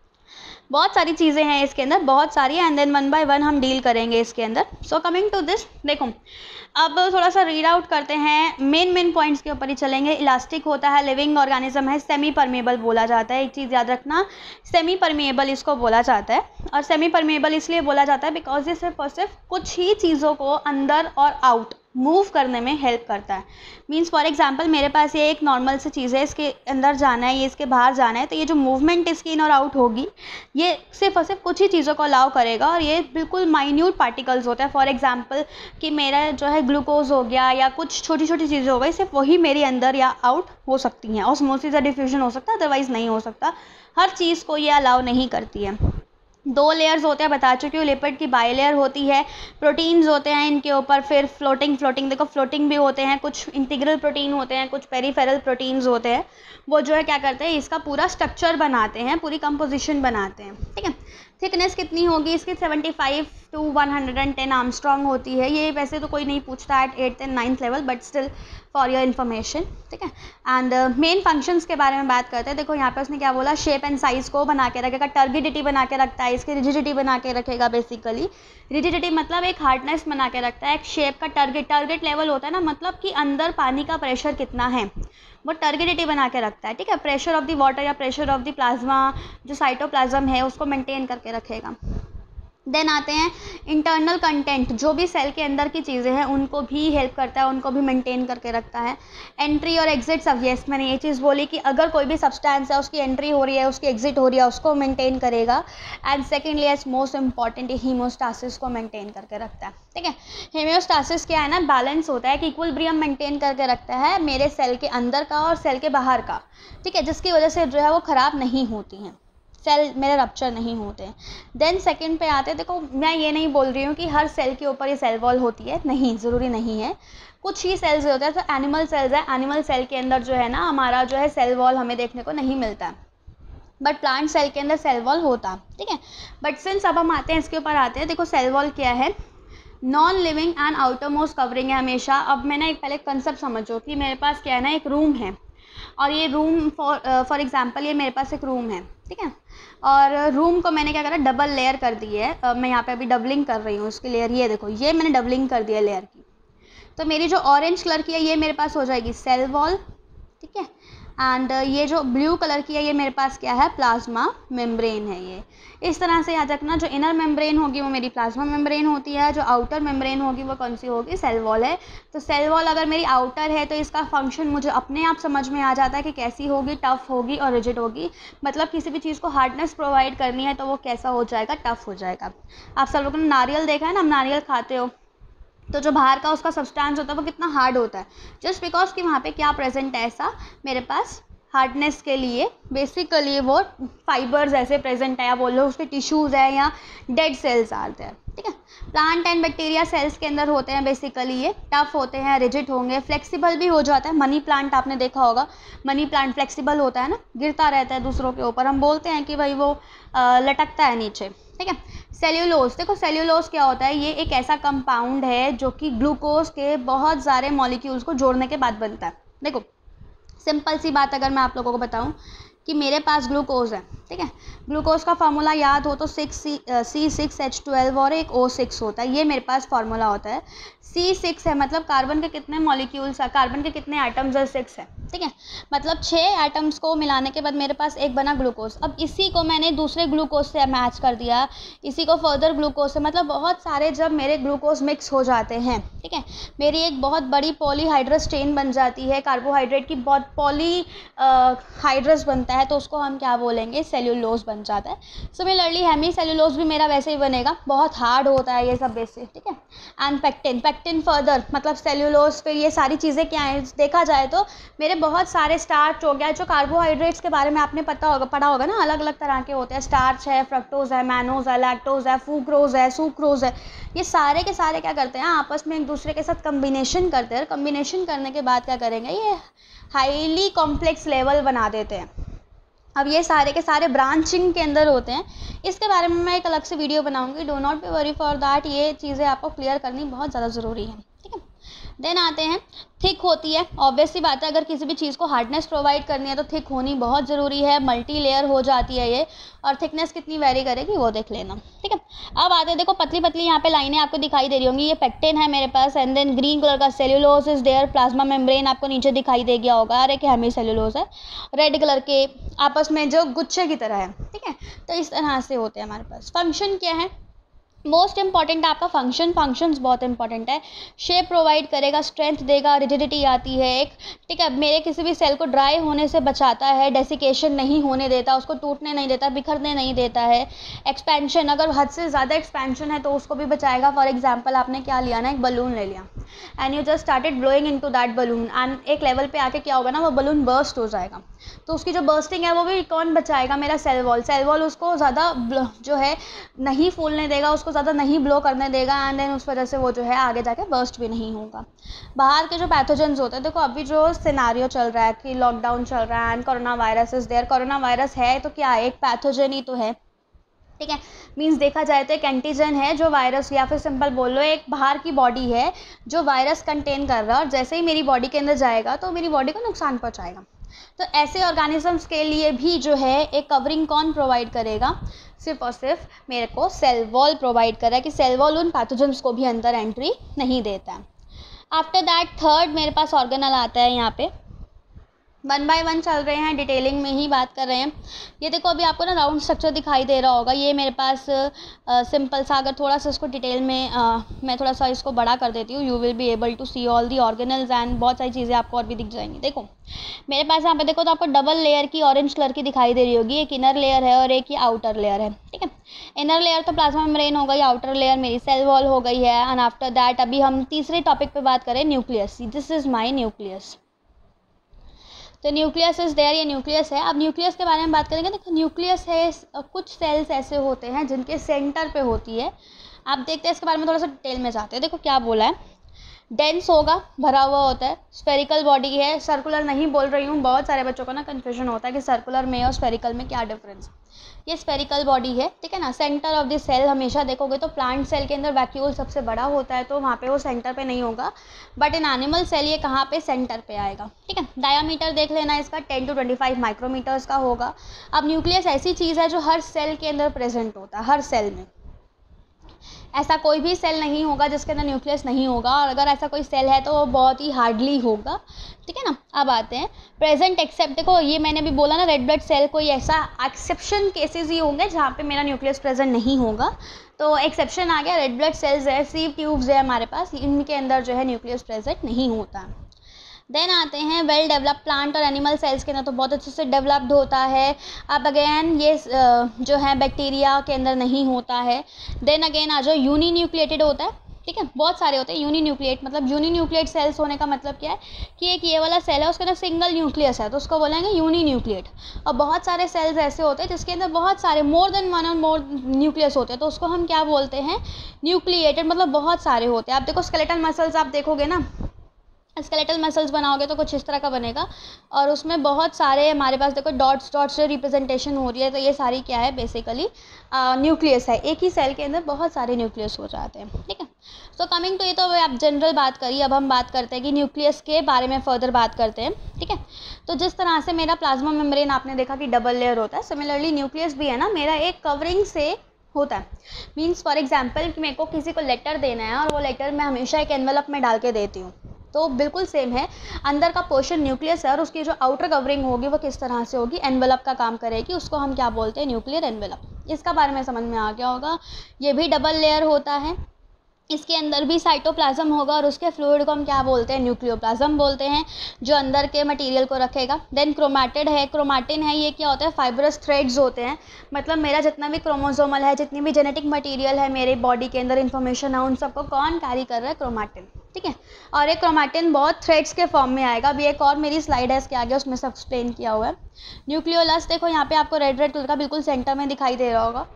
बहुत सारी चीज़ें हैं इसके अंदर, बहुत सारी, and then one by one हम डील करेंगे इसके अंदर। सो कमिंग टू दिस, देखो अब थोड़ा सा रीड आउट करते हैं, मेन मेन पॉइंट्स के ऊपर ही चलेंगे। इलास्टिक होता है, लिविंग ऑर्गेनिज्म है, सेमी परमेबल बोला जाता है, एक चीज़ याद रखना सेमी परमेबल इसको बोला जाता है। और सेमी परमेबल इसलिए बोला जाता है बिकॉज ये सिर्फ और सिर्फ कुछ ही चीज़ों को अंदर और आउट मूव करने में हेल्प करता है। मीन्स फॉर एग्जांपल मेरे पास ये एक नॉर्मल सी चीज़ है, इसके अंदर जाना है, ये इसके बाहर जाना है, तो ये जो मूवमेंट इसकी इन और आउट होगी ये सिर्फ और सिर्फ कुछ ही चीज़ों को अलाउ करेगा, और ये बिल्कुल माइन्यूट पार्टिकल्स होते हैं। फॉर एग्जांपल कि मेरा जो है ग्लूकोज हो गया या कुछ छोटी छोटी चीज़ें हो गई, सिर्फ वही मेरे अंदर या आउट हो सकती हैं। ऑस्मोसिस या डिफ्यूजन हो सकता है, अदरवाइज़ नहीं हो सकता। हर चीज़ को ये अलाउ नहीं करती है। दो लेयर्स होते हैं, बता चुकी हूँ, लिपिड की बाई लेयर होती है, प्रोटीन्स होते हैं इनके ऊपर, फिर फ्लोटिंग फ्लोटिंग देखो फ्लोटिंग भी होते हैं, कुछ इंटीग्रल प्रोटीन होते हैं, कुछ पेरिफेरल प्रोटीन्स होते हैं, वो जो है क्या करते हैं इसका पूरा स्ट्रक्चर बनाते हैं, पूरी कंपोजिशन बनाते हैं, ठीक है। थिकनेस कितनी होगी इसकी, seventy five to one hundred ten armstrong होती है। ये वैसे तो कोई नहीं पूछता at eighth and ninth level, but still for your information, ठीक है। एंड मेन फंक्शंस के बारे में बात करते हैं। देखो यहाँ पे उसने क्या बोला, शेप एंड साइज़ को बना के रखेगा, टर्गिडिटी बना के रखता है, इसकी रिजिडिटी बना के रखेगा। बेसिकली रिजिडिटी मतलब एक हार्डनेस बना के रखता है, एक शेप का टारगेट टारगेट लेवल होता है ना, मतलब कि अंदर पानी का प्रेशर कितना है वो टर्गिडिटी बना के रखता है, ठीक है। प्रेशर ऑफ द वाटर या प्रेशर ऑफ द प्लाज्मा जो साइटोप्लाज्म है उसको मेंटेन करके रखेगा। देन आते हैं इंटरनल कंटेंट, जो भी सेल के अंदर की चीज़ें हैं उनको भी हेल्प करता है, उनको भी मेंटेन करके रखता है। एंट्री और एग्जिट सब, यस मैंने ये चीज़ बोली कि अगर कोई भी सब्सटेंस है उसकी एंट्री हो रही है, उसकी एग्जिट हो रही है, उसको मेंटेन करेगा। And secondly as most important homeostasis को मेंटेन करके रखता है, ठीक है। हीमोस्टासिस क्या है ना, बैलेंस होता है कि इक्विलिब्रियम मेंटेन करके रखता है मेरे सेल के अंदर का और सेल के बाहर का, ठीक है, जिसकी वजह से जो है वो ख़राब नहीं होती हैं, सेल मेरे रप्चर नहीं होते। देन सेकंड पे आते हैं, देखो मैं ये नहीं बोल रही हूँ कि हर सेल के ऊपर ये सेल वॉल होती है, नहीं, ज़रूरी नहीं है, कुछ ही सेल्स होते हैं। तो एनिमल सेल्स है, एनिमल सेल के अंदर जो है ना हमारा जो है सेल वॉल हमें देखने को नहीं मिलता, बट प्लांट सेल के अंदर सेल वॉल होता, ठीक है। बट सिंस अब हम आते हैं इसके ऊपर आते हैं, देखो सेल वॉल क्या है, non living and outermost covering है हमेशा। अब मैं ना एक पहले कंसेप्ट समझो कि मेरे पास क्या है ना, एक रूम है, और ये रूम फॉर फॉर एग्जांपल ये मेरे पास एक रूम है, ठीक है, और रूम को मैंने क्या करा, डबल लेयर कर दी है। uh, मैं यहाँ पे अभी डबलिंग कर रही हूँ उसकी लेयर, ये देखो ये मैंने डबलिंग कर दिया लेयर की। तो मेरी जो ऑरेंज कलर की है ये मेरे पास हो जाएगी सेल वॉल, ठीक है। एंड ये जो ब्लू कलर की है ये मेरे पास क्या है, प्लाज्मा मेम्ब्रेन है। ये इस तरह से याद रखना, जो इनर मेम्ब्रेन होगी वो मेरी प्लाज्मा मेम्ब्रेन होती है, जो आउटर मेम्ब्रेन होगी वो कौन सी होगी, सेल वॉल है। तो सेल वॉल अगर मेरी आउटर है तो इसका फंक्शन मुझे अपने आप समझ में आ जाता है कि कैसी होगी, टफ़ होगी और रिजिड होगी। मतलब किसी भी चीज़ को हार्डनेस प्रोवाइड करनी है तो वो कैसा हो जाएगा, टफ़ हो जाएगा। आप सब लोगों ने नारियल देखा है ना, हम नारियल खाते हो तो जो बाहर का उसका सब्सटेंस होता है वो कितना हार्ड होता है, जस्ट बिकॉज कि वहाँ पे क्या प्रेजेंट है, ऐसा मेरे पास हार्डनेस के लिए बेसिकली वो फाइबर्स ऐसे प्रेजेंट है, या बोल लो उसके टिश्यूज़ है या डेड सेल्स आते हैं, ठीक है। प्लांट एंड बैक्टीरिया सेल्स के अंदर होते हैं, बेसिकली ये टफ होते हैं, रिजिड होंगे, फ्लेक्सिबल भी हो जाता है। मनी प्लांट आपने देखा होगा, मनी प्लांट फ्लेक्सिबल होता है ना, गिरता रहता है दूसरों के ऊपर, हम बोलते हैं कि भाई वो आ, लटकता है नीचे, ठीक है। सेल्यूलोज, देखो सेल्यूलोज क्या होता है, ये एक ऐसा कंपाउंड है जो कि ग्लूकोज के बहुत सारे मॉलिक्यूल्स को जोड़ने के बाद बनता है। देखो सिंपल सी बात अगर मैं आप लोगों को बताऊं कि मेरे पास ग्लूकोज है, ठीक है, ग्लूकोज का फार्मूला याद हो तो six C C six H twelve और एक ओ सिक्स होता है, ये मेरे पास फार्मूला होता है। सी सिक्स है मतलब कार्बन के कितने मॉलिक्यूल्स है, कार्बन के कितने एटम्स है, सिक्स है, ठीक है, मतलब छः एटम्स को मिलाने के बाद मेरे पास एक बना ग्लूकोज। अब इसी को मैंने दूसरे ग्लूकोज से मैच कर दिया, इसी को फर्दर ग्लूकोज से, मतलब बहुत सारे जब मेरे ग्लूकोज मिक्स हो जाते हैं, ठीक है, मेरी एक बहुत बड़ी पॉलीहाइड्रस चेन बन जाती है, कार्बोहाइड्रेट की बहुत पॉली हाइड्रस बनता है, तो उसको हम क्या बोलेंगे, सेल्यूलोज बन जाता है। सिमिलरली हेमी सेल्यूलोज भी मेरा वैसे ही बनेगा, बहुत हार्ड होता है ये सब बेसिक, ठीक है। एंड पेक्टिन, पेक्टिन फर्दर मतलब सेल्यूलोज, फिर ये सारी चीज़ें क्या हैं, देखा जाए तो मेरे बहुत सारे स्टार्च हो गया, जो कार्बोहाइड्रेट्स के बारे में आपने पता होगा पढ़ा होगा ना, अलग अलग तरह के होते हैं, स्टार्च है, फ्रक्टोज है, मैनोज है, लैक्टोज है, फ्रूक्रोज है, सुक्रोज है, ये सारे के सारे क्या करते हैं, आपस में एक दूसरे के साथ कम्बिनेशन करते हैं। कम्बिनेशन करने के बाद क्या करेंगे, ये हाईली कॉम्प्लेक्स लेवल बना देते हैं। अब ये सारे के सारे ब्रांचिंग के अंदर होते हैं, इसके बारे में मैं एक अलग से वीडियो बनाऊंगी, do not be worry for that. ये चीज़ें आपको क्लियर करनी बहुत ज़्यादा ज़रूरी है, ठीक है। देन आते हैं, थिक होती है, ऑब्वियसली बात है, अगर किसी भी चीज़ को हार्डनेस प्रोवाइड करनी है तो थिक होनी बहुत ज़रूरी है, मल्टी लेयर हो जाती है ये, और थिकनेस कितनी वेरी करेगी वो देख लेना, ठीक है। अब आते हैं, देखो पतली पतली यहाँ पे लाइनें आपको दिखाई दे रही होंगी, ये पेक्टिन है मेरे पास, एंड देन ग्रीन कलर का cellulose is there, plasma membrane आपको नीचे दिखाई दे गया होगा, और एक हेमी सेल्यूलोज है, रेड कलर के आपस में जो गुच्छे की तरह है, ठीक है। तो इस तरह से होते हैं हमारे पास। फंक्शन क्या है, मोस्ट इंपॉर्टेंट आपका फंक्शन, फंक्शंस बहुत इंपॉर्टेंट है, शेप प्रोवाइड करेगा, स्ट्रेंथ देगा, रिजिडिटी आती है एक, ठीक है। मेरे किसी भी सेल को ड्राई होने से बचाता है, डेसिकेशन नहीं होने देता, उसको टूटने नहीं देता, बिखरने नहीं देता है। एक्सपेंशन, अगर हद से ज़्यादा एक्सपेंशन है तो उसको भी बचाएगा। फॉर एग्जाम्पल आपने क्या लिया ना, एक बलून ले लिया and you just started blowing into that balloon, and एक लेवल पे आके क्या होगा ना, वो बलून बर्स्ट हो जाएगा, तो उसकी जो बर्स्टिंग है वो भी कौन बचाएगा, मेरा सेल वॉल। सेल वॉल उसको ज़्यादा जो है नहीं फूलने देगा, उसको ज़्यादा नहीं ब्लो करने देगा, एंड देन उस वजह से वो जो है आगे जाके बर्स्ट भी नहीं होगा। बाहर के जो पैथोजेंस होते हैं, देखो अभी जो सिनारियो चल रहा है कि लॉकडाउन चल रहा है and coronavirus is there, coronavirus है तो क्या है, एक पैथोजन ही तो है, ठीक है। मीन्स देखा जाए तो एक एंटीजन है जो वायरस, या फिर सिंपल बोल लो एक बाहर की बॉडी है जो वायरस कंटेन कर रहा है, और जैसे ही मेरी बॉडी के अंदर जाएगा तो मेरी बॉडी को नुकसान पहुंचाएगा। तो ऐसे ऑर्गेनिजम्स के लिए भी जो है एक कवरिंग कौन प्रोवाइड करेगा, सिर्फ और सिर्फ मेरे को सेल वॉल प्रोवाइड कर रहा है, कि सेल वॉल उन पैथोजेंस को भी अंदर एंट्री नहीं देता है। आफ्टर दैट थर्ड मेरे पास ऑर्गेनल आता है, यहाँ पे वन बाय वन चल रहे हैं, डिटेलिंग में ही बात कर रहे हैं। ये देखो अभी आपको ना राउंड स्ट्रक्चर दिखाई दे रहा होगा, ये मेरे पास सिंपल सा, अगर थोड़ा सा इसको डिटेल में आ, मैं थोड़ा सा इसको बड़ा कर देती हूँ, you will be able to see all the organelles, and बहुत सारी चीज़ें आपको और भी दिख जाएंगी। देखो मेरे पास यहाँ पे देखो तो आपको डबल लेयर की ऑरेंज कलर की दिखाई दे रही होगी, एक इनर लेयर है और एक ये आउटर लेयर है, ठीक है। इनर लेयर तो प्लाज्मा मेम्ब्रेन हो गई, आउटर लेयर मेरी सेल वॉल हो गई है, एंड आफ्टर दैट अभी हम तीसरे टॉपिक पे बात करें, nucleus. This is my nucleus. तो न्यूक्लियस इज देयर, ये न्यूक्लियस है। अब न्यूक्लियस के बारे में बात करेंगे, देखो न्यूक्लियस है, कुछ सेल्स ऐसे होते हैं जिनके सेंटर पे होती है। आप देखते हैं इसके बारे में थोड़ा सा डिटेल में जाते हैं। देखो क्या बोला है, डेंस होगा, भरा हुआ होता है, स्फेरिकल बॉडी है, सर्कुलर नहीं बोल रही हूँ, बहुत सारे बच्चों को ना कन्फ्यूजन होता है कि सर्कुलर में और स्फेरिकल में क्या डिफरेंस। ये स्फेरिकल बॉडी है, ठीक है ना। सेंटर ऑफ द सेल हमेशा देखोगे तो प्लांट सेल के अंदर वैक्यूल सबसे बड़ा होता है, तो वहाँ पे वो सेंटर पे नहीं होगा, बट इन एनिमल सेल ये कहाँ पे, सेंटर पे आएगा, ठीक है। डायामीटर देख लेना इसका ten to twenty five micrometers का होगा। अब न्यूक्लियस ऐसी चीज़ है जो हर सेल के अंदर प्रेजेंट होता है, हर सेल में। ऐसा कोई भी सेल नहीं होगा जिसके अंदर न्यूक्लियस नहीं होगा, और अगर ऐसा कोई सेल है तो वो बहुत ही हार्डली होगा, ठीक है ना। अब आते हैं प्रेजेंट एक्सेप्ट, देखो ये मैंने भी बोला ना, रेड ब्लड सेल कोई ऐसा एक्सेप्शन केसेस ही होंगे जहाँ पे मेरा न्यूक्लियस प्रेजेंट नहीं होगा, तो एक्सेप्शन आ गया। रेड ब्लड सेल्स है, सीव ट्यूब्स है हमारे पास, इनके अंदर जो है न्यूक्लियस प्रेजेंट नहीं होता। देन आते हैं वेल डेवलप्ड प्लांट और एनिमल सेल्स के अंदर, तो बहुत अच्छे से डेवलप्ड होता है। अब अगेन ये जो है बैक्टीरिया के अंदर नहीं होता है। देन अगेन आ जाओ, यूनी न्यूक्लिएटेड होता है, ठीक है, बहुत सारे होते हैं यूनी न्यूक्लिएट। मतलब यूनी न्यूक्लिएट सेल्स होने का मतलब क्या है कि एक ये वाला सेल है उसके अंदर सिंगल न्यूक्लियस है, तो उसको बोलेंगे यूनी न्यूक्लिएट। और बहुत सारे सेल्स ऐसे होते हैं जिसके अंदर बहुत सारे मोर देन वन और मोर न्यूक्लियस होते हैं, तो उसको हम क्या बोलते हैं, न्यूक्लिएटेड, मतलब बहुत सारे होते हैं। आप देखो स्केलेटल मसल्स आप देखोगे ना, स्केलेटल मसल्स बनाओगे तो कुछ इस तरह का बनेगा, और उसमें बहुत सारे हमारे पास देखो डॉट्स डॉट्स से रिप्रेजेंटेशन हो रही है, तो ये सारी क्या है, बेसिकली न्यूक्लियस है। एक ही सेल के अंदर बहुत सारे न्यूक्लियस हो जाते हैं, ठीक है। सो कमिंग टू, ये तो आप जनरल बात करिए, अब हम बात करते हैं कि न्यूक्लियस के बारे में फर्दर बात करते हैं, ठीक है। तो जिस तरह से मेरा प्लाज्मा मेम्ब्रेन आपने देखा कि डबल लेयर होता है, सिमिलरली न्यूक्लियस भी है ना, मेरा एक कवरिंग से होता है। मीन्स फॉर एग्जाम्पल कि मेरे को किसी को लेटर देना है और वो लेटर मैं हमेशा एक एनवेलप में डाल के देती हूँ, तो बिल्कुल सेम है, अंदर का पोर्शन न्यूक्लियस है और उसकी जो आउटर कवरिंग होगी वो किस तरह से होगी, एनवेलप का काम करेगी, उसको हम क्या बोलते हैं, न्यूक्लियर एनवेलप। इसका बारे में समझ में आ गया होगा। ये भी डबल लेयर होता है, इसके अंदर भी साइटोप्लाज्म होगा और उसके फ्लूइड को हम क्या बोलते हैं, न्यूक्लियोप्लाज्म बोलते हैं, जो अंदर के मटेरियल को रखेगा। देन क्रोमैटिड है, क्रोमैटिन है, ये क्या होता है, फाइब्रस थ्रेड्स होते हैं, मतलब मेरा जितना भी क्रोमोसोमल है, जितनी भी जेनेटिक मटेरियल है मेरे बॉडी के अंदर इन्फॉर्मेशन है, उन सबको कौन कैरी कर रहा है, क्रोमैटिन, ठीक है। और एक क्रोमैटिन बहुत थ्रेड्स के फॉर्म में आएगा। अभी एक और मेरी स्लाइड है इसके आगे, उसमें सब एक्सप्लेन किया हुआ है। न्यूक्लियोलस देखो यहाँ पे आपको रेड रेड कलर का बिल्कुल सेंटर में दिखाई दे रहा होगा,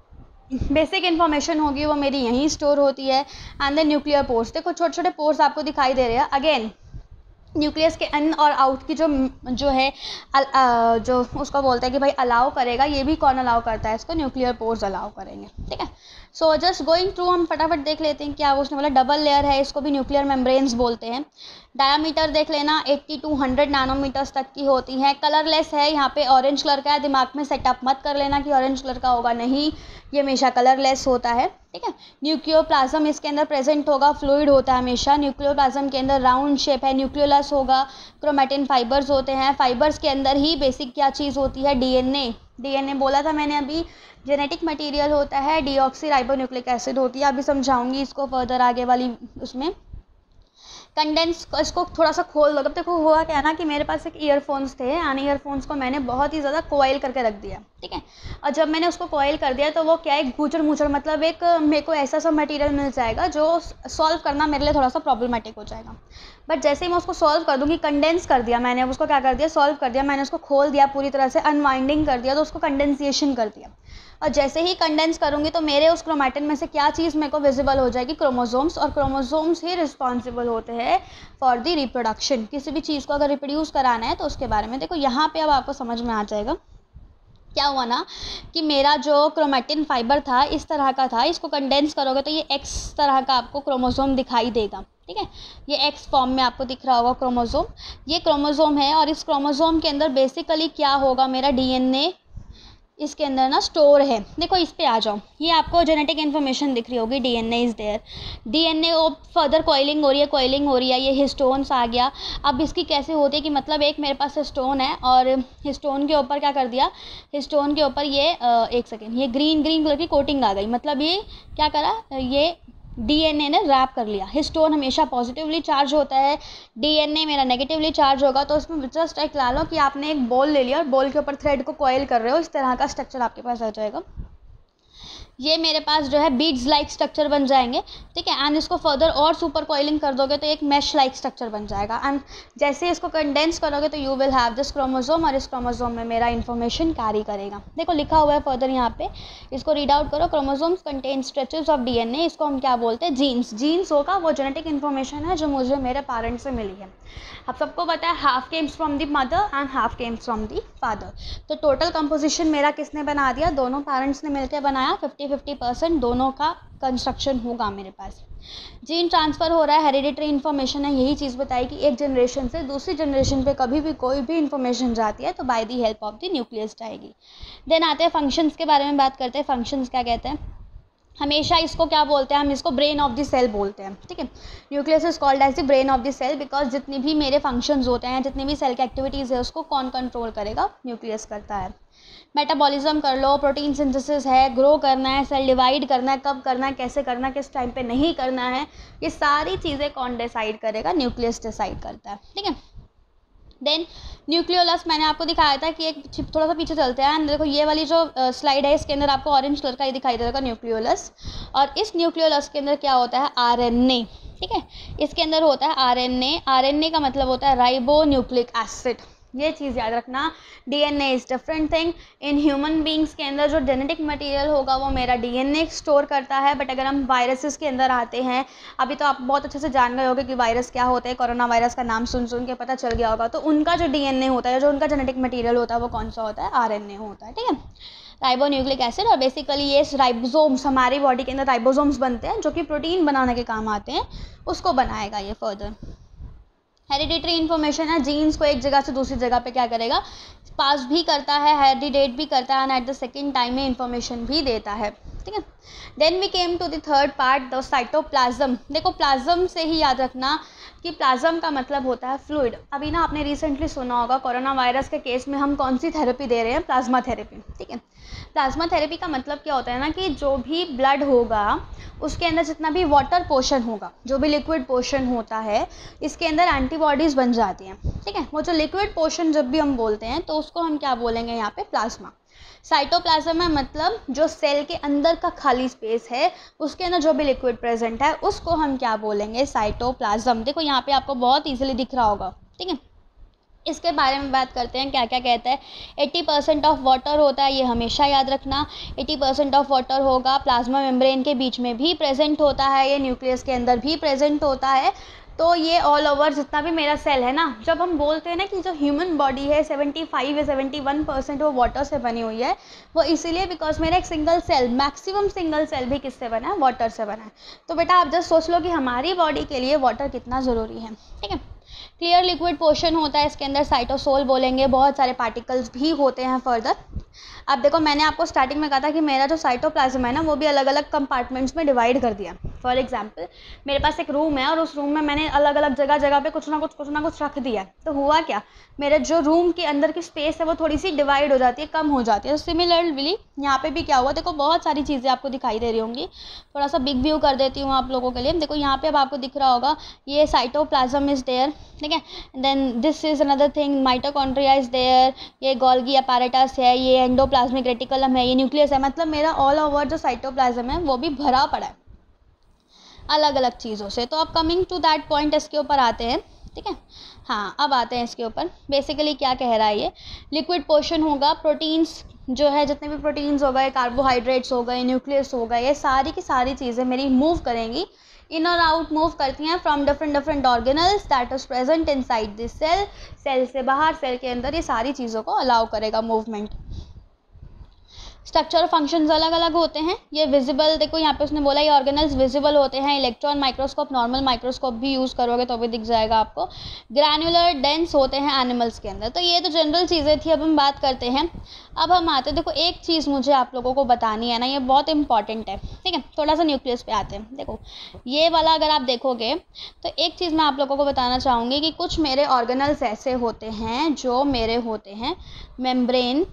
बेसिक इन्फॉर्मेशन होगी वो मेरी यहीं स्टोर होती है। एंड देन न्यूक्लियर पोर्स, देखो छोटे छोटे पोर्स आपको दिखाई दे रहे हैं। अगेन न्यूक्लियस के इन और आउट की जो जो है अल, आ, जो उसको बोलते हैं कि भाई अलाउ करेगा, ये भी कौन अलाउ करता है, इसको न्यूक्लियर पोर्स अलाउ करेंगे, ठीक है। सो जस्ट गोइंग थ्रू हम फटाफट देख लेते हैं क्या उसने बोला। डबल लेयर है, इसको भी न्यूक्लियर मेम्ब्रेन्स बोलते हैं। डायामीटर देख लेना अस्सी टू सौ नैनोमीटर्स तक की होती है। कलरलेस है, यहाँ पे ऑरेंज कलर का है, दिमाग में सेटअप मत कर लेना कि ऑरेंज कलर का होगा, नहीं, ये हमेशा कलरलेस होता है, ठीक है। न्यूक्लियोप्लाज्म इसके अंदर प्रेजेंट होगा, फ्लूइड होता है हमेशा। न्यूक्लियोप्लाज्म के अंदर राउंड शेप है, न्यूक्लियोलस होगा, क्रोमैटिन फाइबर्स होते हैं। फाइबर्स के अंदर ही बेसिक क्या चीज़ होती है, डीएनए। डीएनए बोला था मैंने अभी, जेनेटिक मटेरियल होता है, डीऑक्सी राइबोन्यूक्लिक एसिड होती है। अभी समझाऊंगी इसको फर्दर आगे वाली उसमें। कंडेंस, इसको थोड़ा सा खोल दो। तब देखो हुआ क्या ना कि मेरे पास एक ईयरफोन्स थे, एंड ईयरफोन्स को मैंने बहुत ही ज़्यादा कोयल करके रख दिया, ठीक है। और जब मैंने उसको कोयल कर दिया तो वो क्या है, गूचड़ मुचड़, मतलब एक मेरे को ऐसा सा मटेरियल मिल जाएगा जो सॉल्व करना मेरे लिए थोड़ा सा प्रॉब्लमेटिक हो जाएगा। बट जैसे ही मैं उसको सॉल्व कर दूँगी, कंडेंस कर दिया मैंने, उसको क्या कर दिया, सॉल्व कर दिया मैंने, उसको खोल दिया पूरी तरह से, अनवाइंडिंग कर दिया, तो उसको कंडेंसिएशन कर दिया। और जैसे ही कंडेंस करूँगी तो मेरे उस क्रोमैटिन में से क्या चीज़ मेरे को विजिबल हो जाएगी, क्रोमोसोम्स। और क्रोमोसोम्स ही रिस्पॉन्सिबल होते हैं फॉर द रिप्रोडक्शन। किसी भी चीज़ को अगर रिप्रोड्यूस कराना है तो उसके बारे में देखो, यहाँ पे अब आपको समझ में आ जाएगा क्या हुआ ना कि मेरा जो क्रोमैटिन फाइबर था इस तरह का था, इसको कंडेंस करोगे तो ये एक्स तरह का आपको क्रोमोसोम दिखाई देगा, ठीक है। ये एक्स फॉर्म में आपको दिख रहा होगा क्रोमोसोम, ये क्रोमोसोम है। और इस क्रोमोसोम के अंदर बेसिकली क्या होगा, मेरा डीएनए इसके अंदर ना स्टोर है। देखो इस पे आ जाओ, ये आपको जेनेटिक इन्फॉर्मेशन दिख रही होगी, डीएनए इज़ देयर। डीएनए वो फर्दर कॉइलिंग हो रही है, कॉइलिंग हो रही है, ये हिस्टोन्स आ गया। अब इसकी कैसे होती है कि मतलब एक मेरे पास हिस्टोन है और हिस्टोन के ऊपर क्या कर दिया, हिस्टोन के ऊपर ये आ, एक सेकेंड, ये ग्रीन ग्रीन कलर की कोटिंग आ गई, मतलब ये क्या करा, ये डीएनए ने रैप कर लिया। हिस्टोन हमेशा पॉजिटिवली चार्ज होता है, डीएनए मेरा नेगेटिवली चार्ज होगा। तो इसमें जस्ट एक ला लो कि आपने एक बॉल ले लिया और बॉल के ऊपर थ्रेड को कॉइल कर रहे हो, इस तरह का स्ट्रक्चर आपके पास आ जाएगा। ये मेरे पास जो है बीड्स लाइक स्ट्रक्चर बन जाएंगे, ठीक है। एंड इसको फर्दर और सुपर कॉइलिंग कर दोगे तो एक मैश लाइक स्ट्रक्चर बन जाएगा। एंड जैसे इसको कंडेंस करोगे तो you will have this chromosome, और इस क्रोमोसोम में मेरा इन्फॉर्मेशन कैरी करेगा। देखो लिखा हुआ है फर्दर यहाँ पे, इसको रीड आउट करो। Chromosomes contain stretches of DNA, इसको हम क्या बोलते हैं, जीन्स। जीन्स होगा वो जेनेटिक इन्फॉर्मेशन है जो मुझे मेरे पेरेंट्स से मिली है। अब सबको पता है half comes from the mother and half comes from the father. तो टोटल कंपोजिशन मेरा किसने बना दिया, दोनों पेरेंट्स ने मिलकर बनाया। फिफ्टी फिफ्टी परसेंट दोनों का कंस्ट्रक्शन होगा मेरे पास। जीन ट्रांसफ़र हो रहा है, हेरिडिटरी इन्फॉर्मेशन है, यही चीज़ बताई कि एक जनरेशन से दूसरी जनरेशन पे कभी भी कोई भी इन्फॉर्मेशन जाती है तो by the help of the nucleus जाएगी। देन आते हैं फंक्शंस के बारे में बात करते हैं। फंक्शंस क्या कहते हैं, हमेशा इसको क्या बोलते हैं, हम इसको ब्रेन ऑफ द सेल बोलते हैं, ठीक है। Nucleus is called as the brain of the cell because जितनी भी मेरे फंक्शंस होते हैं, जितनी भी सेल की एक्टिविटीज़ है, उसको कौन कंट्रोल करेगा, न्यूक्लियस करता है। मेटाबॉलिज्म कर लो, प्रोटीन सिंथेसिस है, ग्रो करना है, सेल डिवाइड करना है, कब करना है, कैसे करना है, किस टाइम पे नहीं करना है, ये सारी चीज़ें कौन डिसाइड करेगा, न्यूक्लियस डिसाइड करता है, ठीक है। देन न्यूक्लियोलस मैंने आपको दिखाया था कि एक थोड़ा सा पीछे चलते हैं। देखो ये वाली जो स्लाइड है इसके अंदर आपको ऑरेंज कलर का ये दिखाई देगा न्यूक्लियोलस। और इस न्यूक्लियोलस के अंदर क्या होता है, आरएनए, ठीक है। इसके अंदर होता है आरएनए। आरएनए का मतलब होता है राइबो न्यूक्लिक एसिड। ये चीज़ याद रखना, DNA is different thing. In human beings के अंदर जो जेनेटिक मटेरियल होगा वो मेरा डीएनए स्टोर करता है। बट अगर हम वायरसेस के अंदर आते हैं, अभी तो आप बहुत अच्छे से जान गए होंगे कि वायरस क्या होता है, कोरोना वायरस का नाम सुन सुन के पता चल गया होगा। तो उनका जो डीएनए होता है, जो उनका जेनेटिक मटेरियल होता है, वो कौन सा होता है, आरएनए होता है, ठीक है। Ribonucleic acid. और बेसिकली ये राइबोसोम्स, हमारी बॉडी के अंदर राइबोसोम्स बनते हैं जो कि प्रोटीन बनाने के काम आते हैं, उसको बनाएगा ये फर्दर। हेरिडिटरी इन्फॉर्मेशन है, जीन्स को एक जगह से दूसरी जगह पे क्या करेगा, पास भी करता है, हेरिडेट भी करता है, and at the second time में इन्फॉर्मेशन भी देता है, ठीक है। Then we came to the third part, the cytoplasm. देखो प्लाज्म से ही याद रखना कि प्लाज्म का मतलब होता है फ्लूइड। अभी ना आपने रिसेंटली सुना होगा कोरोना वायरस के केस में हम कौन सी थेरेपी दे रहे हैं, प्लाज्मा थेरेपी, ठीक है। प्लाज्मा थेरेपी का मतलब क्या होता है ना कि जो भी ब्लड होगा उसके अंदर जितना भी वाटर पोर्शन होगा, जो भी लिक्विड पोर्शन होता है, इसके अंदर एंटीबॉडीज़ बन जाती हैं, ठीक है। वो जो लिक्विड पोर्शन जब भी हम बोलते हैं तो उसको हम क्या बोलेंगे यहाँ पे, प्लाज्मा। साइटोप्लाज्म में मतलब जो सेल के अंदर का खाली स्पेस है उसके अंदर जो भी लिक्विड प्रेजेंट है उसको हम क्या बोलेंगे, साइटोप्लाज्म। देखो यहाँ पे आपको बहुत इजीली दिख रहा होगा, ठीक है। इसके बारे में बात करते हैं, क्या क्या कहता है। अस्सी परसेंट ऑफ वाटर होता है, ये हमेशा याद रखना। अस्सी परसेंट ऑफ वाटर होगा, प्लाज्मा मेम्ब्रेन के बीच में भी प्रेजेंट होता है, ये न्यूक्लियस के अंदर भी प्रेजेंट होता है। तो ये ऑल ओवर जितना भी मेरा सेल है ना, जब हम बोलते हैं ना कि जो ह्यूमन बॉडी है पचहत्तर या इकहत्तर परसेंट वो वाटर से बनी हुई है, वो इसीलिए बिकॉज मेरा एक single cell, maximum single cell भी किससे बना है, वाटर से बना है। तो बेटा आप जस्ट सोच लो कि हमारी बॉडी के लिए वाटर कितना ज़रूरी है, ठीक है। क्लियर लिक्विड पोर्शन होता है इसके अंदर, साइटोसोल बोलेंगे, बहुत सारे पार्टिकल्स भी होते हैं फर्दर। अब देखो मैंने आपको स्टार्टिंग में कहा था कि मेरा जो साइटोप्लाज्म है ना वो भी अलग अलग कंपार्टमेंट्स में डिवाइड कर दिया। फॉर एग्जांपल मेरे पास एक रूम है और उस रूम में मैंने अलग अलग जगह जगह पे कुछ ना कुछ कुछ ना कुछ रख दिया, तो हुआ क्या, मेरे जो रूम के अंदर की स्पेस है वो थोड़ी सी डिवाइड हो जाती है, कम हो जाती है। तो सिमिलरली यहाँ पे भी क्या हुआ, देखो बहुत सारी चीज़ें आपको दिखाई दे रही होंगी। थोड़ा सा बिग व्यू कर देती हूँ आप लोगों के लिए। देखो यहाँ पे अब आपको दिख रहा होगा ये साइटोप्लाज्म इज देयर, ठीक है। Then this is another thing, mitochondria is there, ये गोल्गी अपैरेटस है, ये एंडोप्लाज्मिक रेटिकुलम है, ये न्यूक्लियस है। मतलब मेरा ऑल ओवर जो साइटोप्लाज्म है वो भी भरा पड़ा है अलग अलग चीज़ों से। तो अब कमिंग टू दैट पॉइंट, इसके ऊपर आते हैं, ठीक है। हाँ अब आते हैं इसके ऊपर। बेसिकली क्या कह रहा है ये, लिक्विड पोर्शन होगा, प्रोटीन्स जो है जितने भी प्रोटीन्स हो गए, कार्बोहाइड्रेट्स हो गए, न्यूक्लियस हो गए, ये सारी की सारी चीज़ें मेरी मूव करेंगी, इन और आउट मूव करती हैं from different different organelles that is present inside this cell. Cell से बाहर, सेल के अंदर, ये सारी चीज़ों को अलाउ करेगा मूवमेंट। स्ट्रक्चर और फंक्शंस अलग अलग होते हैं। ये विजिबल, देखो यहाँ पे उसने बोला ये ऑर्गेनल्स विजिबल होते हैं, इलेक्ट्रॉन माइक्रोस्कोप, नॉर्मल माइक्रोस्कोप भी यूज़ करोगे तो भी दिख जाएगा आपको। ग्रैनुलर डेंस होते हैं एनिमल्स के अंदर। तो ये तो जनरल चीज़ें थी, अब हम बात करते हैं। अब हम आते हैं, देखो एक चीज़ मुझे आप लोगों को बतानी है ना, ये बहुत इंपॉर्टेंट है, ठीक है। थोड़ा सा न्यूक्लियस पे आते हैं। देखो ये वाला अगर आप देखोगे तो एक चीज़ मैं आप लोगों को बताना चाहूँगी कि कुछ मेरे ऑर्गेनल्स ऐसे होते हैं जो मेरे होते हैं मेम्ब्रेन,